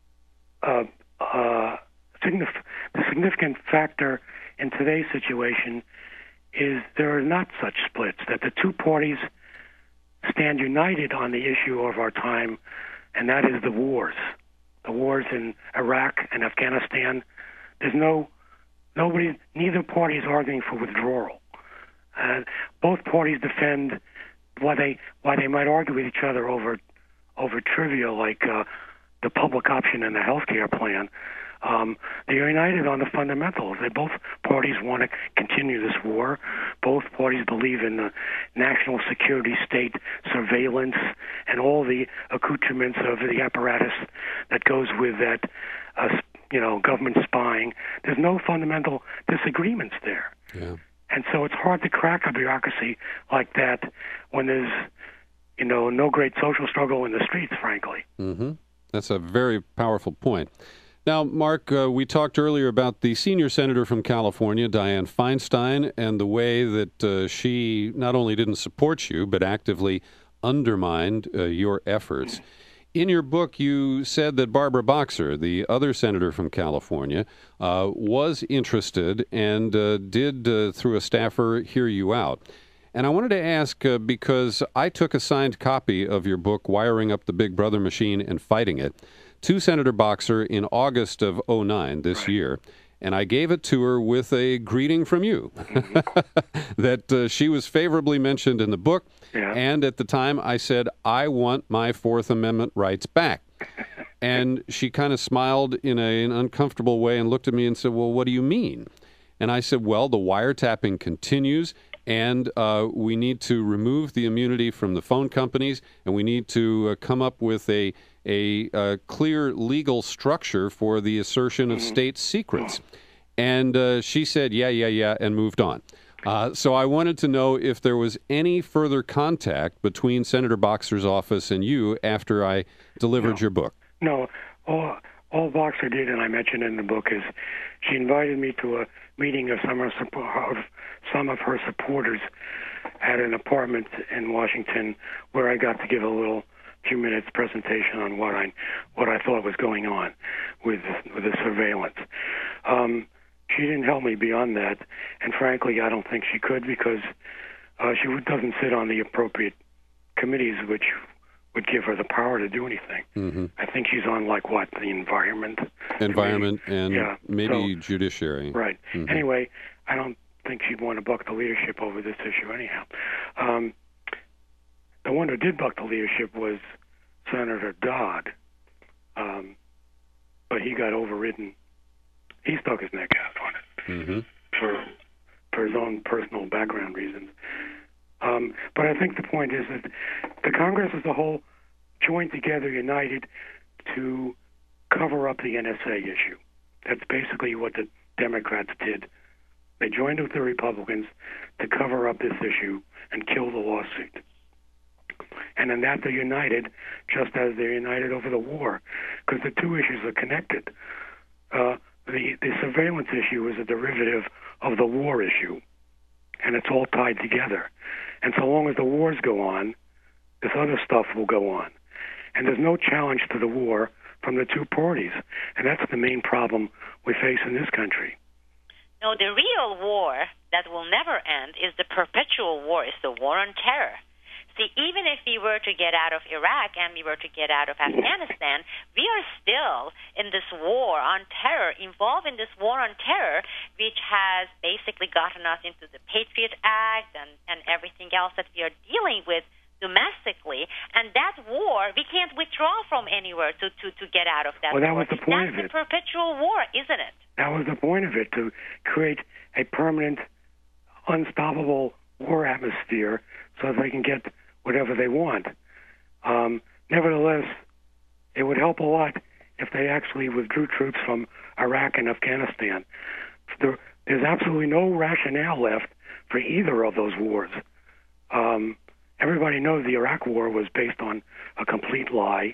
Speaker 2: Uh, uh, signif- the significant factor in today's situation is there are not such splits, that the two parties stand united on the issue of our time, and that is the wars. The wars in Iraq and Afghanistan. There's no, nobody, neither party is arguing for withdrawal. Uh, both parties defend why they, why they might argue with each other over, over trivia like, uh, the public option and the health care plan. Um, they're united on the fundamentals. They both parties want to continue this war. Both parties believe in the national security state surveillance and all the accoutrements of the apparatus that goes with that, uh, you know, government spying. There's no fundamental disagreements there.
Speaker 1: Yeah.
Speaker 2: And so it's hard to crack a bureaucracy like that when there's, you know, no great social struggle in the streets, frankly.
Speaker 1: Mm-hmm. That's a very powerful point. Now, Mark, uh, we talked earlier about the senior senator from California, Dianne Feinstein, and the way that uh, she not only didn't support you, but actively undermined uh, your efforts. In your book, you said that Barbara Boxer, the other senator from California, uh, was interested and uh, did, uh, through a staffer, hear you out. And I wanted to ask, uh, because I took a signed copy of your book, Wiring Up the Big Brother Machine and Fighting It, to Senator Boxer in August of oh nine, this
Speaker 2: right.
Speaker 1: year. And I gave it to her with a greeting from you, mm-hmm. that uh, she was favorably mentioned in the book.
Speaker 2: Yeah.
Speaker 1: And at the time, I said, I want my Fourth Amendment rights back. And she kind of smiled in a, an uncomfortable way and looked at me and said, well, what do you mean? And I said, well, the wiretapping continues, and uh, we need to remove the immunity from the phone companies, and we need to uh, come up with a A, a clear legal structure for the assertion of mm-hmm. state secrets. And uh, she said, yeah, yeah, yeah, and moved on. Uh, so I wanted to know if there was any further contact between Senator Boxer's office and you after I delivered
Speaker 2: no.
Speaker 1: your book.
Speaker 2: No. All, all Boxer did, and I mentioned in the book, is she invited me to a meeting of some of, of some of her supporters at an apartment in Washington where I got to give a little few minutes presentation on what I what I thought was going on with with the surveillance. Um, she didn't help me beyond that, and frankly, I don't think she could, because uh, she doesn't sit on the appropriate committees which would give her the power to do anything. Mm-hmm. I think she's on, like, what, the environment?
Speaker 1: Environment
Speaker 2: committee.
Speaker 1: and
Speaker 2: yeah.
Speaker 1: maybe
Speaker 2: so,
Speaker 1: judiciary.
Speaker 2: Right.
Speaker 1: Mm-hmm.
Speaker 2: Anyway, I don't think she'd want to buck the leadership over this issue anyhow. Um, the one who did buck the leadership was Senator Dodd, um, but he got overridden. He stuck his neck out on it
Speaker 1: mm-hmm.
Speaker 2: for for his own personal background reasons. Um, but I think the point is that the Congress as a whole joined together, united, to cover up the N S A issue. That's basically what the Democrats did. They joined with the Republicans to cover up this issue and kill the lawsuit. And in that they're united, just as they're united over the war, because the two issues are connected. Uh, the, the surveillance issue is a derivative of the war issue, and it's all tied together. And so long as the wars go on, this other stuff will go on. And there's no challenge to the war from the two parties, and that's the main problem we face in this country.
Speaker 3: No, the real war that will never end is the perpetual war, is the war on terror. See, even if we were to get out of Iraq and we were to get out of Afghanistan, we are still in this war on terror, involved in this war on terror, which has basically gotten us into the Patriot Act and, and everything else that we are dealing with domestically. And that war, we can't withdraw from anywhere to, to, to get out of that
Speaker 2: well, that
Speaker 3: war.
Speaker 2: was the point
Speaker 3: That's
Speaker 2: of it.
Speaker 3: the perpetual war, isn't it?
Speaker 2: That was the point of it, to create a permanent, unstoppable war atmosphere so they can get whatever they want. Um, nevertheless, it would help a lot if they actually withdrew troops from Iraq and Afghanistan. There, there's absolutely no rationale left for either of those wars. Um, everybody knows the Iraq war was based on a complete lie.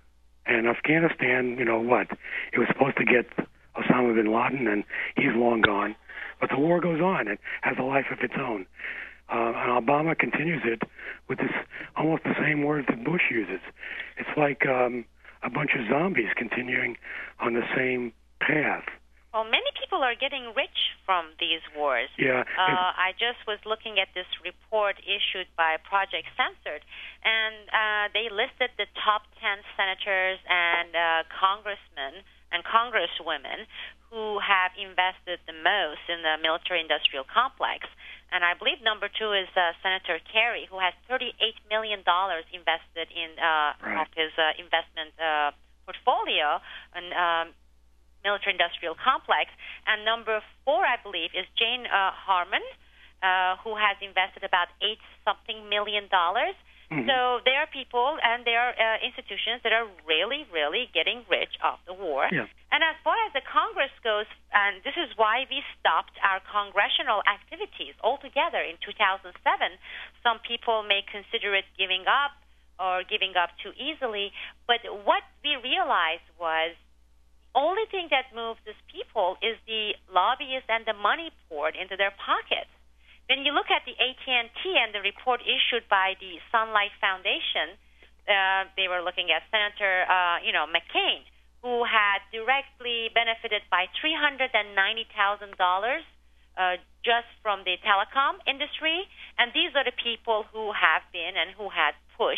Speaker 2: And Afghanistan, you know what? It was supposed to get Osama bin Laden, and he's long gone. But the war goes on and has a life of its own. Uh, and Obama continues it with this almost the same words that Bush uses. It's like um, a bunch of zombies continuing on the same path.
Speaker 3: Well, many people are getting rich from these wars.
Speaker 2: Yeah.
Speaker 3: Uh, I just was looking at this report issued by Project Censored, and uh, they listed the top ten senators and uh, congressmen and congresswomen who have invested the most in the military-industrial complex. And I believe number two is uh, Senator Kerry, who has thirty-eight million dollars invested in uh,
Speaker 2: right.
Speaker 3: of his uh, investment uh, portfolio and um, military-industrial complex. And number four, I believe, is Jane uh, Harman, uh, who has invested about eight something million dollars. Mm-hmm. So there are people and there are uh, institutions that are really, really getting rich off the war.
Speaker 2: Yeah.
Speaker 3: And as far as the Congress goes, and this is why we stopped our congressional activities altogether in two thousand seven. Some people may consider it giving up or giving up too easily. But what we realized was the only thing that moves these people is the lobbyists and the money poured into their pockets. When you look at the A T and T and the report issued by the Sunlight Foundation, uh, they were looking at Senator, uh, you know, McCain, who had directly benefited by three hundred ninety thousand dollars uh, just from the telecom industry. And these are the people who have been and who had pushed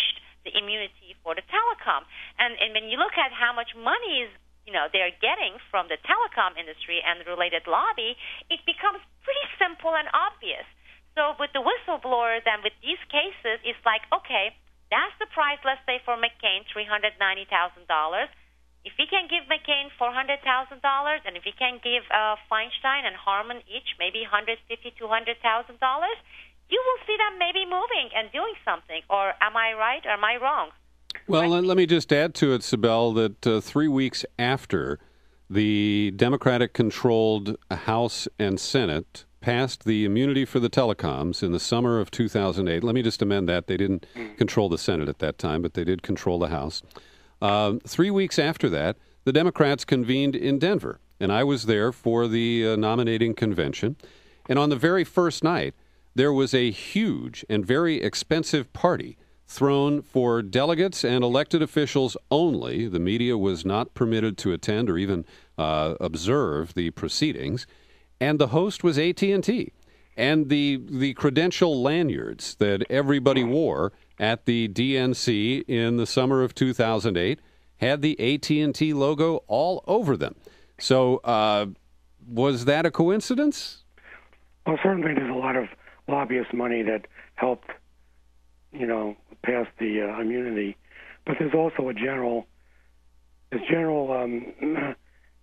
Speaker 3: the immunity for the telecom. And, and when you look at how much money is, you know, they're getting from the telecom industry and the related lobby, it becomes pretty simple and obvious. So with the whistleblowers and with these cases, it's like, okay, that's the price, let's say, for McCain, three hundred ninety thousand dollars. If he can give McCain four hundred thousand dollars, and if he can give uh, Feinstein and Harmon each maybe one hundred fifty thousand dollars, two hundred thousand dollars, you will see them maybe moving and doing something. Or am I right or am I wrong?
Speaker 1: Well, let, let me just add to it, Sibel, that uh, three weeks after the Democratic-controlled House and Senate passed the immunity for the telecoms in the summer of two thousand eight, let me just amend that. They didn't control the Senate at that time, but they did control the House. Uh, three weeks after that, the Democrats convened in Denver, and I was there for the uh, nominating convention. And on the very first night, there was a huge and very expensive party thrown for delegates and elected officials only. The media was not permitted to attend or even uh, observe the proceedings. And the host was A T and T. And the, the credential lanyards that everybody wore at the D N C in the summer of two thousand eight had the A T and T logo all over them. So uh, was that a coincidence?
Speaker 2: Well, certainly there's a lot of lobbyist money that helped, you know, pass the uh, immunity. But there's also a general, this general um,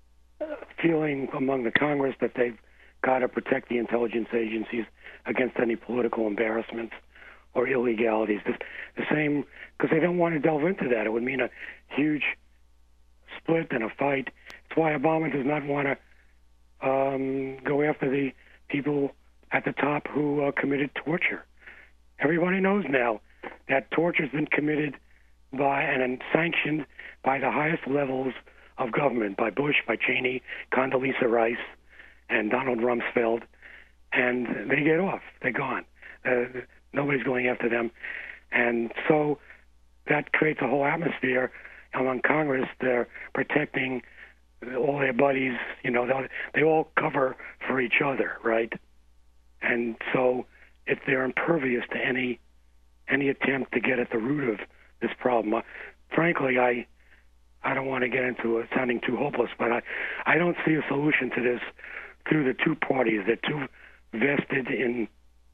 Speaker 2: feeling among the Congress that they've got to protect the intelligence agencies against any political embarrassments or illegalities. The, the same, because they don't want to delve into that. It would mean a huge split and a fight. That's why Obama does not want to um, go after the people at the top who uh, committed torture. Everybody knows now that torture has been committed by and sanctioned by the highest levels of government, by Bush, by Cheney, Condoleezza Rice, and Donald Rumsfeld, and they get off. They're gone. Uh, nobody's going after them. And so that creates a whole atmosphere among Congress. They're protecting all their buddies. You know, they all cover for each other, right? And so if they're impervious to any any attempt to get at the root of this problem, uh, frankly, I I don't want to get into it sounding too hopeless, but I, I don't see a solution to this through the two parties. They're too vested in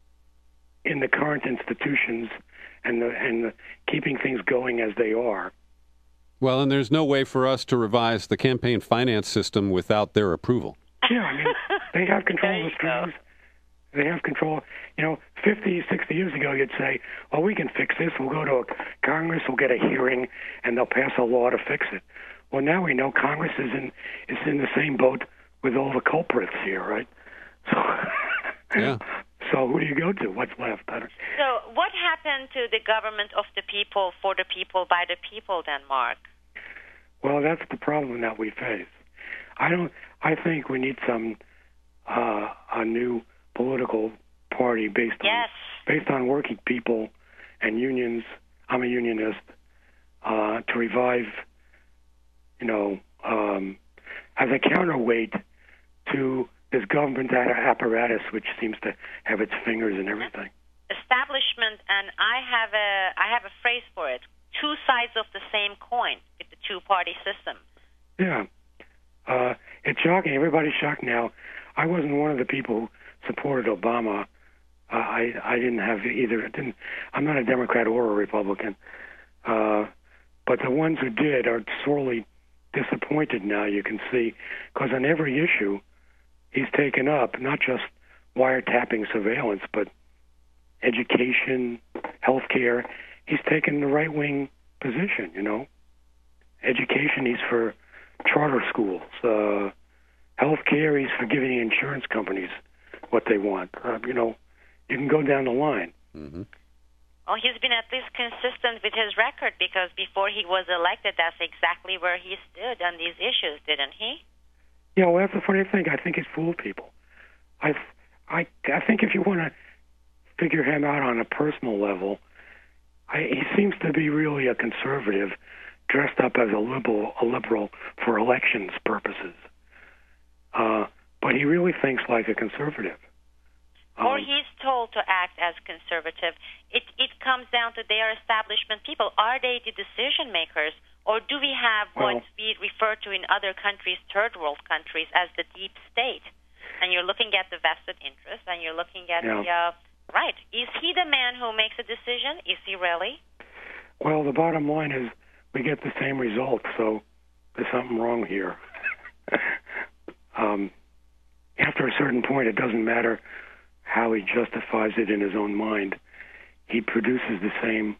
Speaker 2: in the current institutions and the, and the keeping things going as they are.
Speaker 1: Well, and there's no way for us to revise the campaign finance system without their approval.
Speaker 2: Yeah, I mean, they have control of the strings. They have control. You know, fifty, sixty years ago, you'd say, well, we can fix this. We'll go to a Congress, we'll get a hearing, and they'll pass a law to fix it. Well, now we know Congress is in, is in the same boat with all the culprits here, right? So,
Speaker 1: yeah.
Speaker 2: So who do you go to? What's left? I don't...
Speaker 3: So what happened to the government of the people, for the people, by the people then, Mark?
Speaker 2: Well, that's the problem that we face. I don't. I think we need some uh, a new political party based on
Speaker 3: yes.
Speaker 2: based on working people and unions. I'm a unionist. Uh, to revive, you know, um, as a counterweight to this government apparatus, which seems to have its fingers in everything.
Speaker 3: Establishment, and I have a I have a phrase for it: two sides of the same coin with the two-party system.
Speaker 2: Yeah, uh, it's shocking. Everybody's shocked now. I wasn't one of the people who supported Obama. Uh, I I didn't have either. Didn't, I'm not a Democrat or a Republican. Uh, but the ones who did are sorely disappointed now, you can see, because on every issue he's taken up, not just wiretapping surveillance, but education, healthcare. He's taken the right-wing position, you know. Education, he's for charter schools. Uh, healthcare, he's for giving the insurance companies what they want. Uh, you know, you can go down the line.
Speaker 1: Mm-hmm.
Speaker 3: Well, he's been at least consistent with his record, because before he was elected, that's exactly where he stood on these issues, didn't he?
Speaker 2: Yeah, well, that's the funny thing. I think he's fooled people. I, I, I think if you want to figure him out on a personal level, I, he seems to be really a conservative, dressed up as a liberal, a liberal for elections purposes. Uh, but he really thinks like a conservative.
Speaker 3: Or
Speaker 2: Um,
Speaker 3: he's told told to act as conservative. It, it comes down to their establishment people. Are they the decision makers, or do we have
Speaker 2: well,
Speaker 3: what we refer to in other countries, third world countries, as the deep state? And you're looking at the vested interest, and you're looking at
Speaker 2: yeah.
Speaker 3: the, uh, right, is he the man who makes a decision? Is he really?
Speaker 2: Well, the bottom line is we get the same result, so there's something wrong here. um, after a certain point, it doesn't matter how he justifies it in his own mind. He produces the same,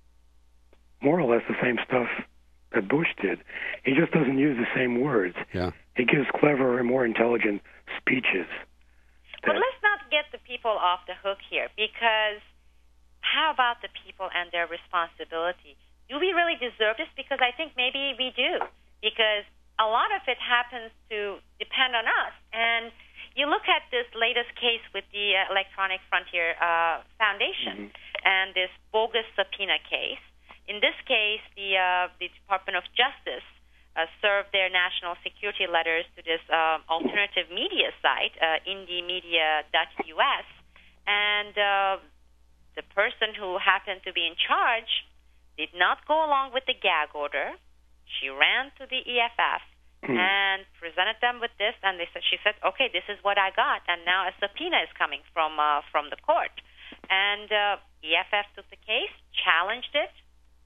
Speaker 2: more or less the same stuff that Bush did. He just doesn't use the same words.
Speaker 1: Yeah.
Speaker 2: He gives cleverer and more intelligent speeches.
Speaker 3: But let's not get the people off the hook here, because how about the people and their responsibility? Do we really deserve this? Because I think maybe we do, because a lot of it happens to depend on us. And you look at this latest case with the uh, Electronic Frontier uh, Foundation mm-hmm. and this bogus subpoena case. In this case, the, uh, the Department of Justice uh, served their national security letters to this uh, alternative media site, uh, indie media dot U S, and uh, the person who happened to be in charge did not go along with the gag order. She ran to the E F F mm. and presented them with this, and they said, she said, okay, this is what I got, and now a subpoena is coming from uh, from the court. And uh, E F F took the case, challenged it,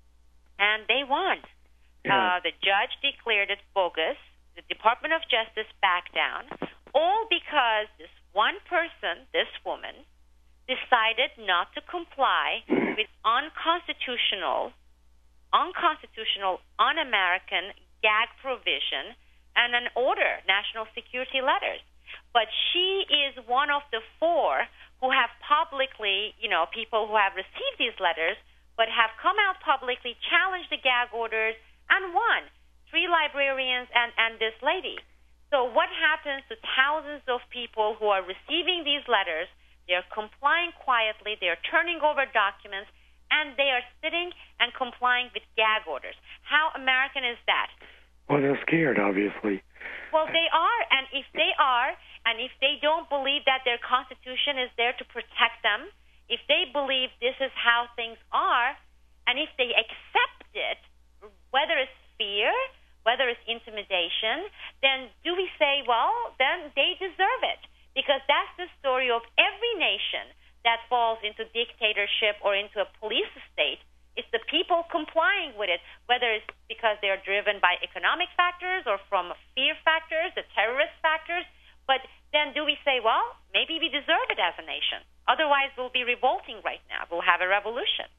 Speaker 3: and they won.
Speaker 2: Yeah.
Speaker 3: Uh, the judge declared it bogus. The Department of Justice backed down, all because this one person, this woman, decided not to comply with unconstitutional unconstitutional, un-American gag provision and an order, national security letters. But she is one of the four who have publicly, you know, people who have received these letters, but have come out publicly, challenged the gag orders, and won. Three librarians and, and this lady. So what happens to thousands of people who are receiving these letters? They're complying quietly, they're turning over documents, and they are sitting and complying with gag orders. How American is that?
Speaker 2: Well, they're scared, obviously.
Speaker 3: Well, they are, and if they are, and if they don't believe that their Constitution is there to protect them, if they believe this is how things are, and if they accept it, whether it's fear, whether it's intimidation, then do we say, well, then they deserve it? Because that's the story of every nation that falls into dictatorship or into a police state. It's the people complying with it, whether it's because they're driven by economic factors or from fear factors, the terrorist factors. But then do we say, well, maybe we deserve it as a nation? Otherwise, we'll be revolting right now. We'll have a revolution.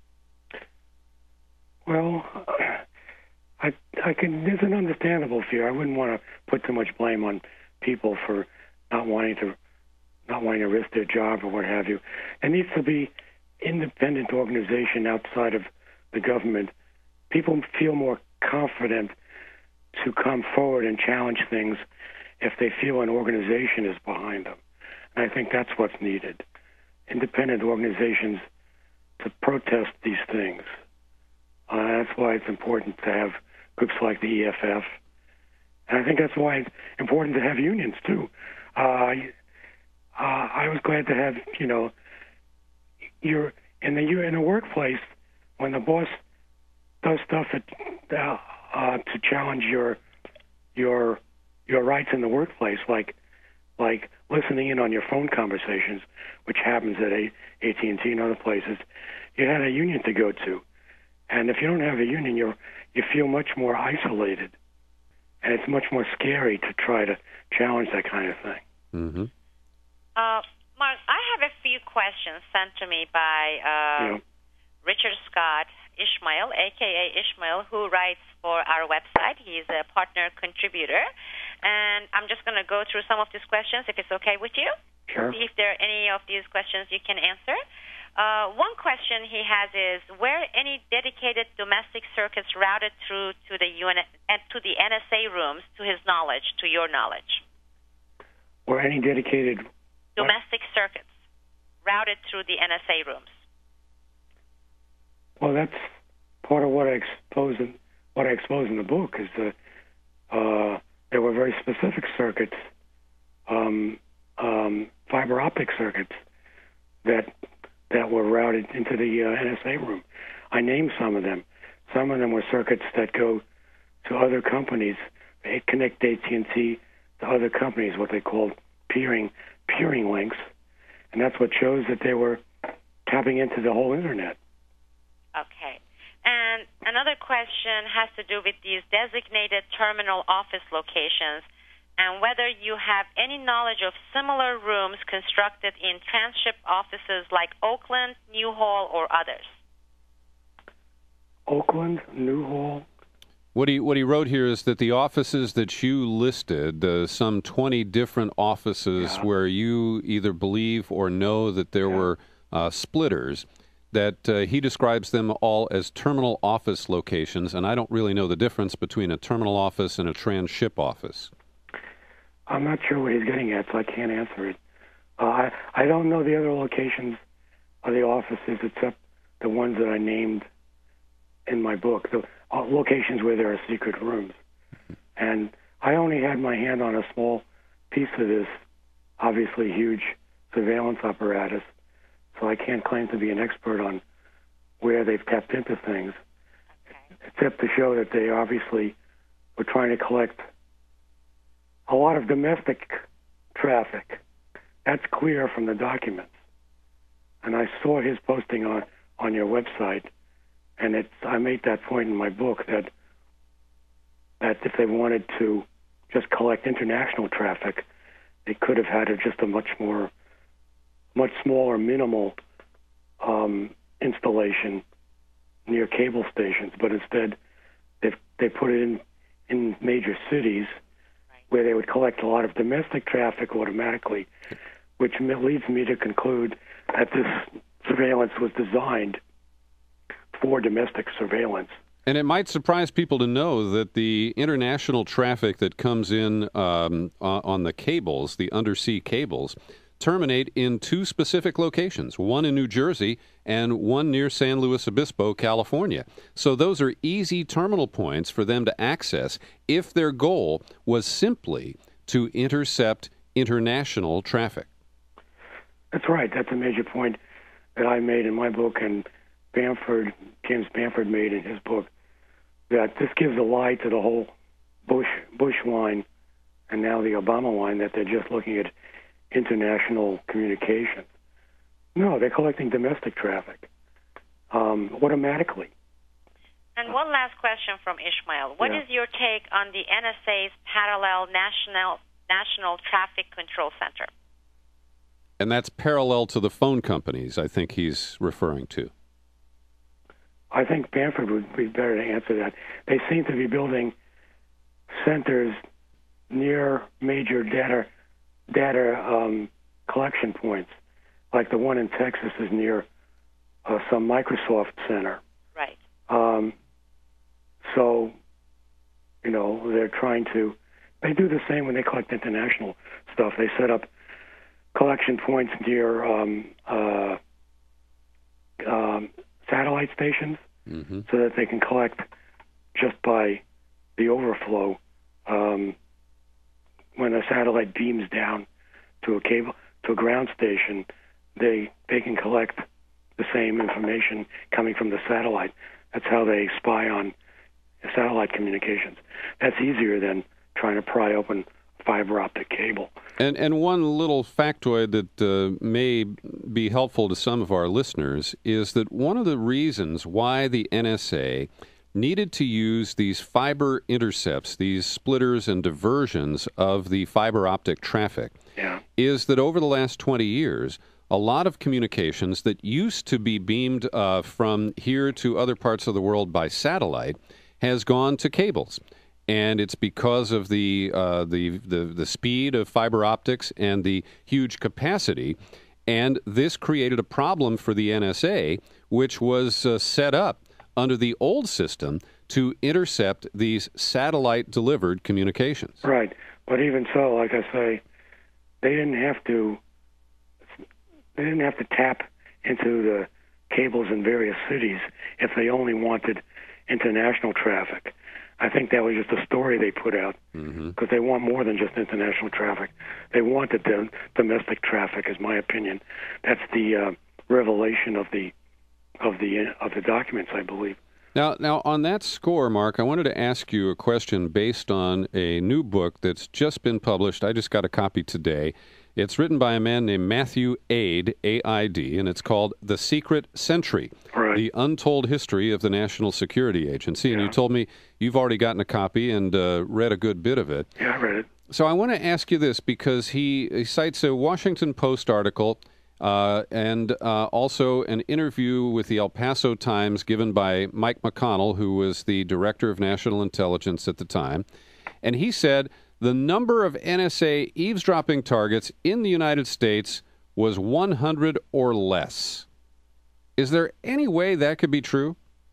Speaker 2: Well, I, I can. There's an understandable fear. I wouldn't want to put too much blame on people for not wanting to not wanting to risk their job or what have you. It needs to be independent organization outside of the government. People feel more confident to come forward and challenge things if they feel an organization is behind them. And I think that's what's needed. Independent organizations to protest these things. Uh, that's why it's important to have groups like the E F F. And I think that's why it's important to have unions, too. Uh, Uh, I was glad to have, you know, you're in the you're in a workplace when the boss does stuff at, uh, uh, to challenge your your your rights in the workplace, like like listening in on your phone conversations, which happens at A T and T and other places. You had a union to go to, and if you don't have a union, you you feel much more isolated, and it's much more scary to try to challenge that kind of thing.
Speaker 1: Mm-hmm.
Speaker 3: Uh, Mark, I have a few questions sent to me by uh,
Speaker 2: yeah.
Speaker 3: Richard Scott Ishmael, a k a. Ishmael, who writes for our website. He's a partner contributor. And I'm just going to go through some of these questions, if it's okay with you.
Speaker 2: Sure.
Speaker 3: See if there are any of these questions you can answer. Uh, one question he has is, were any dedicated domestic circuits routed through to the U N to the N S A rooms, to his knowledge, to your knowledge?
Speaker 2: Or any dedicated
Speaker 3: domestic circuits routed through the N S A rooms?
Speaker 2: Well, that's part of what I expose in what I expose in the book. Is that uh, there were very specific circuits, um, um, fiber optic circuits that that were routed into the uh, N S A room. I named some of them. Some of them were circuits that go to other companies. They connect A T and T to other companies, what they call peering peering links, and that's what shows that they were tapping into the whole internet.
Speaker 3: Okay. And another question has to do with these designated terminal office locations and whether you have any knowledge of similar rooms constructed in transship offices like Oakland, Newhall, or others.
Speaker 2: Oakland, Newhall.
Speaker 1: What he, what he wrote here is that the offices that you listed, uh, some twenty different offices
Speaker 2: yeah.
Speaker 1: where you either believe or know that there
Speaker 2: yeah.
Speaker 1: were uh, splitters, that uh, he describes them all as terminal office locations, and I don't really know the difference between a terminal office and a transship office.
Speaker 2: I'm not sure what he's getting at, so I can't answer it. Uh, I, I don't know the other locations of the offices except the ones that I named in my book, the uh, locations where there are secret rooms. And I only had my hand on a small piece of this, obviously huge surveillance apparatus, so I can't claim to be an expert on where they've tapped into things, okay. except to show that they obviously were trying to collect a lot of domestic traffic. That's clear from the documents. And I saw his posting on, on your website, and it's, I made that point in my book that that if they wanted to just collect international traffic, they could have had a, just a much more, much smaller, minimal um, installation near cable stations. But instead, they they put it in in major cities where they would collect a lot of domestic traffic automatically, which leads me to conclude that this surveillance was designed for domestic surveillance.
Speaker 1: And it might surprise people to know that the international traffic that comes in um, on the cables, the undersea cables, terminate in two specific locations, one in New Jersey and one near San Luis Obispo, California. So those are easy terminal points for them to access if their goal was simply to intercept international traffic.
Speaker 2: That's right. That's a major point that I made in my book, and Bamford, James Bamford made in his book, that this gives a lie to the whole Bush Bush line and now the Obama line that they're just looking at international communications. No, they're collecting domestic traffic um, automatically.
Speaker 3: And one last question from Ishmael. What
Speaker 2: yeah.
Speaker 3: is your take on the N S A's parallel National National Traffic Control Center?
Speaker 1: And that's parallel to the phone companies, I think he's referring to.
Speaker 2: I think Bamford would be better to answer that. They seem to be building centers near major data data um, collection points, like the one in Texas is near uh, some Microsoft center.
Speaker 3: Right.
Speaker 2: Um, so, you know, they're trying to. They do the same when they collect international stuff. They set up collection points near um, uh, um, satellite stations, mm-hmm. so that they can collect just by the overflow. Um, when a satellite beams down to a cable to a ground station, they they can collect the same information coming from the satellite. That's how they spy on satellite communications. That's easier than trying to pry open fiber optic cable.
Speaker 1: And and one little factoid that uh, may be helpful to some of our listeners is that one of the reasons why the N S A needed to use these fiber intercepts, these splitters and diversions of the fiber optic traffic,
Speaker 2: yeah.
Speaker 1: is that over the last twenty years, a lot of communications that used to be beamed uh, from here to other parts of the world by satellite has gone to cables. And it's because of the, uh, the the the speed of fiber optics and the huge capacity. And this created a problem for the N S A, which was uh, set up under the old system to intercept these satellite-delivered communications.
Speaker 2: Right. But even so, like I say, they didn't have to. They didn't have to tap into the cables in various cities if they only wanted international traffic. I think that was just a story they put out because mm-hmm. they want more than just international traffic. They wanted the domestic traffic, is my opinion. That's the uh, revelation of the of the of the documents, I believe.
Speaker 1: Now, now on that score, Mark, I wanted to ask you a question based on a new book that's just been published. I just got a copy today. It's written by a man named Matthew Aid, A I D, and it's called The Secret Century,
Speaker 2: right.
Speaker 1: The Untold History of the National Security Agency. And
Speaker 2: yeah.
Speaker 1: you told me you've already gotten a copy and uh, read a good bit of it.
Speaker 2: Yeah, I read it.
Speaker 1: So I want to ask you this because he, he cites a Washington Post article uh, and uh, also an interview with the El Paso Times given by Mike McConnell, who was the Director of National Intelligence at the time. And he said the number of N S A eavesdropping targets in the United States was one hundred or less. Is there any way that could be true?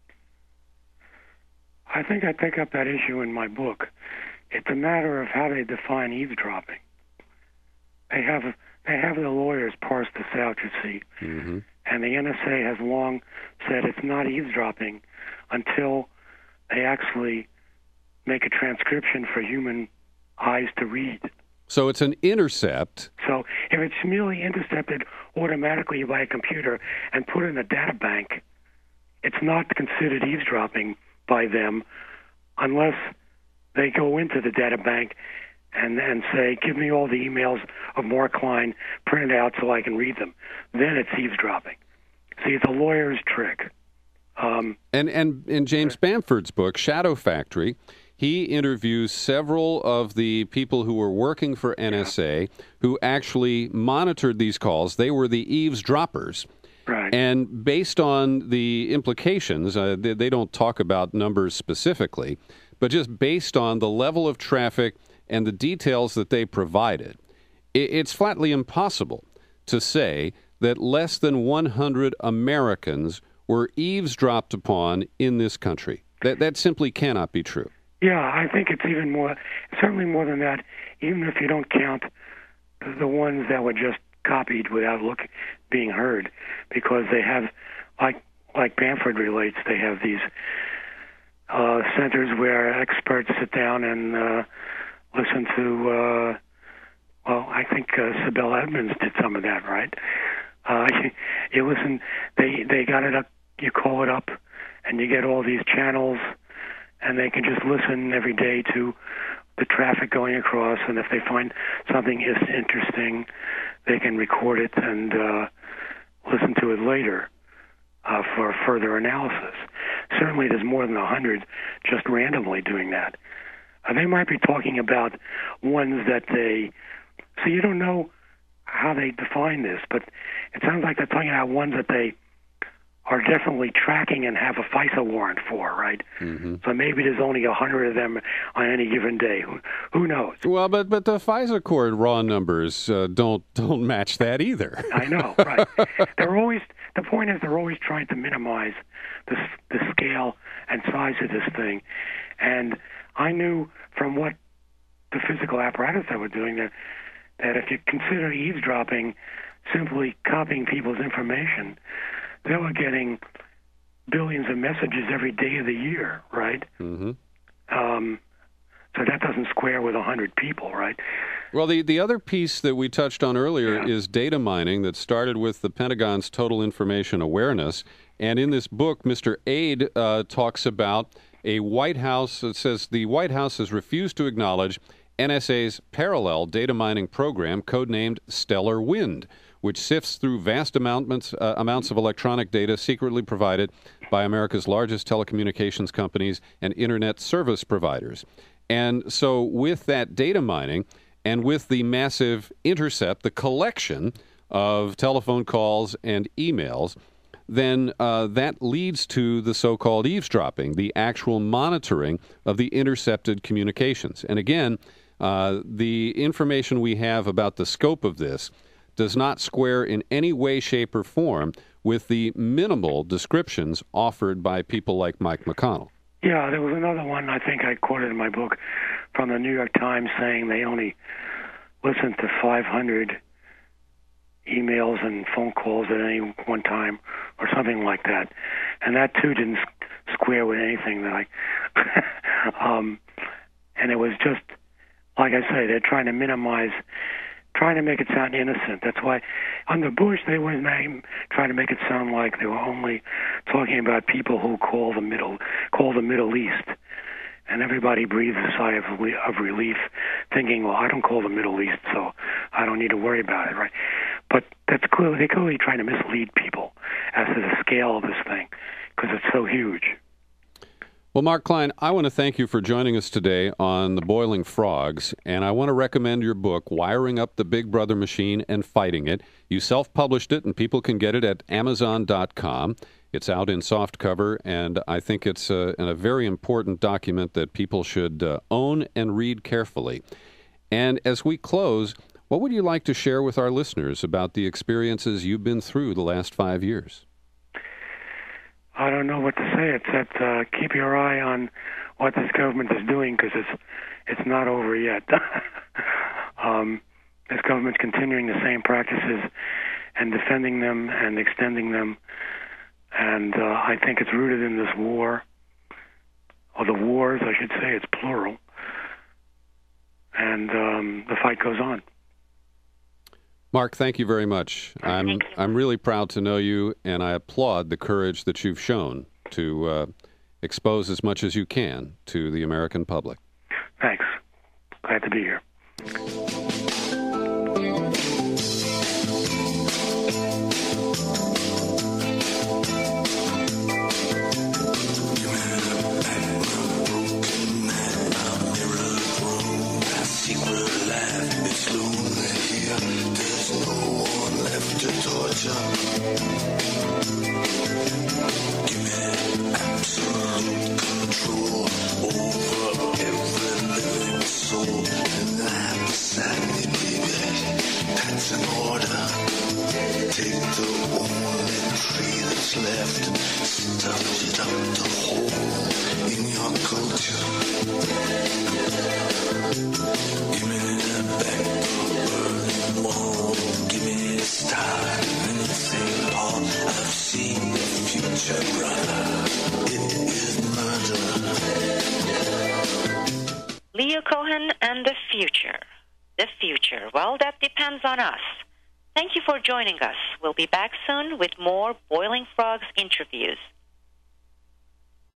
Speaker 2: I think I pick up that issue in my book. It's a matter of how they define eavesdropping. They have they have the lawyers parse this out, you see.
Speaker 1: Mm-hmm.
Speaker 2: And the N S A has long said it's not eavesdropping until they actually make a transcription for human eyes to read.
Speaker 1: So it's an intercept.
Speaker 2: So if it's merely intercepted automatically by a computer and put in a data bank, it's not considered eavesdropping by them unless they go into the data bank and, and say, give me all the emails of Mark Kline printed out so I can read them. Then it's eavesdropping. See, it's a lawyer's trick. Um,
Speaker 1: and, and in James Bamford's book, Shadow Factory, he interviews several of the people who were working for N S A yeah. who actually monitored these calls. They were the eavesdroppers.
Speaker 2: Right.
Speaker 1: And based on the implications, uh, they, they don't talk about numbers specifically, but just based on the level of traffic and the details that they provided, it, it's flatly impossible to say that less than one hundred Americans were eavesdropped upon in this country. That that simply cannot be true.
Speaker 2: Yeah, I think it's even more, certainly more than that, even if you don't count the ones that were just copied without look, being heard, because they have, like like Bamford relates, they have these uh, centers where experts sit down and uh, listen to, uh, well, I think uh, Sibel Edmonds did some of that, right? Uh, you, you listen, they, they got it up, you call it up, and you get all these channels, and they can just listen every day to the traffic going across, and if they find something is interesting, they can record it and uh, listen to it later uh, for further analysis. Certainly there's more than a hundred just randomly doing that. Uh, they might be talking about ones that they... So you don't know how they define this, but it sounds like they're talking about ones that they are definitely tracking and have a FISA warrant for, right?
Speaker 1: Mm-hmm.
Speaker 2: So maybe there's only a hundred of them on any given day. Who, who knows?
Speaker 1: Well, but but the FISA court raw numbers uh, don't don't match that either.
Speaker 2: I know, right? They're always the point is they're always trying to minimize the the scale and size of this thing, and I knew from what the physical apparatus they were doing that that if you consider eavesdropping simply copying people's information, they were getting billions of messages every day of the year, right?
Speaker 1: Mm-hmm.
Speaker 2: Um, so that doesn't square with one hundred people, right?
Speaker 1: Well, the, the other piece that we touched on earlier
Speaker 2: yeah.
Speaker 1: is data mining that started with the Pentagon's Total Information Awareness. And in this book, Mister Aid uh, talks about a White House that says the White House has refused to acknowledge N S A's parallel data mining program, codenamed Stellar Wind, which sifts through vast amounts, uh, amounts of electronic data secretly provided by America's largest telecommunications companies and internet service providers. And so with that data mining and with the massive intercept, the collection of telephone calls and emails, then uh, that leads to the so-called eavesdropping, the actual monitoring of the intercepted communications. And again, uh, the information we have about the scope of this does not square in any way, shape, or form with the minimal descriptions offered by people like Mike McConnell.
Speaker 2: Yeah, there was another one I think I quoted in my book from the New York Times saying they only listened to five hundred emails and phone calls at any one time or something like that. And that, too, didn't square with anything that I... um, and it was just, like I say, they're trying to minimize trying to make it sound innocent. That's why under Bush they were trying to make it sound like they were only talking about people who call the middle call the Middle East, and everybody breathed a sigh of, of relief, thinking, well, I don't call the Middle East, so I don't need to worry about it, right? But that's clearly they're clearly trying to mislead people as to the scale of this thing because it's so huge.
Speaker 1: Well, Mark Kline, I want to thank you for joining us today on The Boiling Frogs, and I want to recommend your book, Wiring Up the Big Brother Machine and Fighting It. You self-published it, and people can get it at amazon dot com. It's out in softcover, and I think it's a, a very important document that people should uh, own and read carefully. And as we close, what would you like to share with our listeners about the experiences you've been through the last five years?
Speaker 2: I don't know what to say except uh, keep your eye on what this government is doing because it's it's not over yet. um, this government's continuing the same practices and defending them and extending them, and uh, I think it's rooted in this war, or the wars, I should say. It's plural, and um, the fight goes on.
Speaker 1: Mark, thank you very much. I'm I'm really proud to know you, and I applaud the courage that you've shown to uh, expose as much as you can to the American public.
Speaker 2: Thanks. Glad to be here.
Speaker 3: Leo Cohen and the future. The future, well, that depends on us. Thank you for joining us. We'll be back soon with more Boiling Frogs interviews.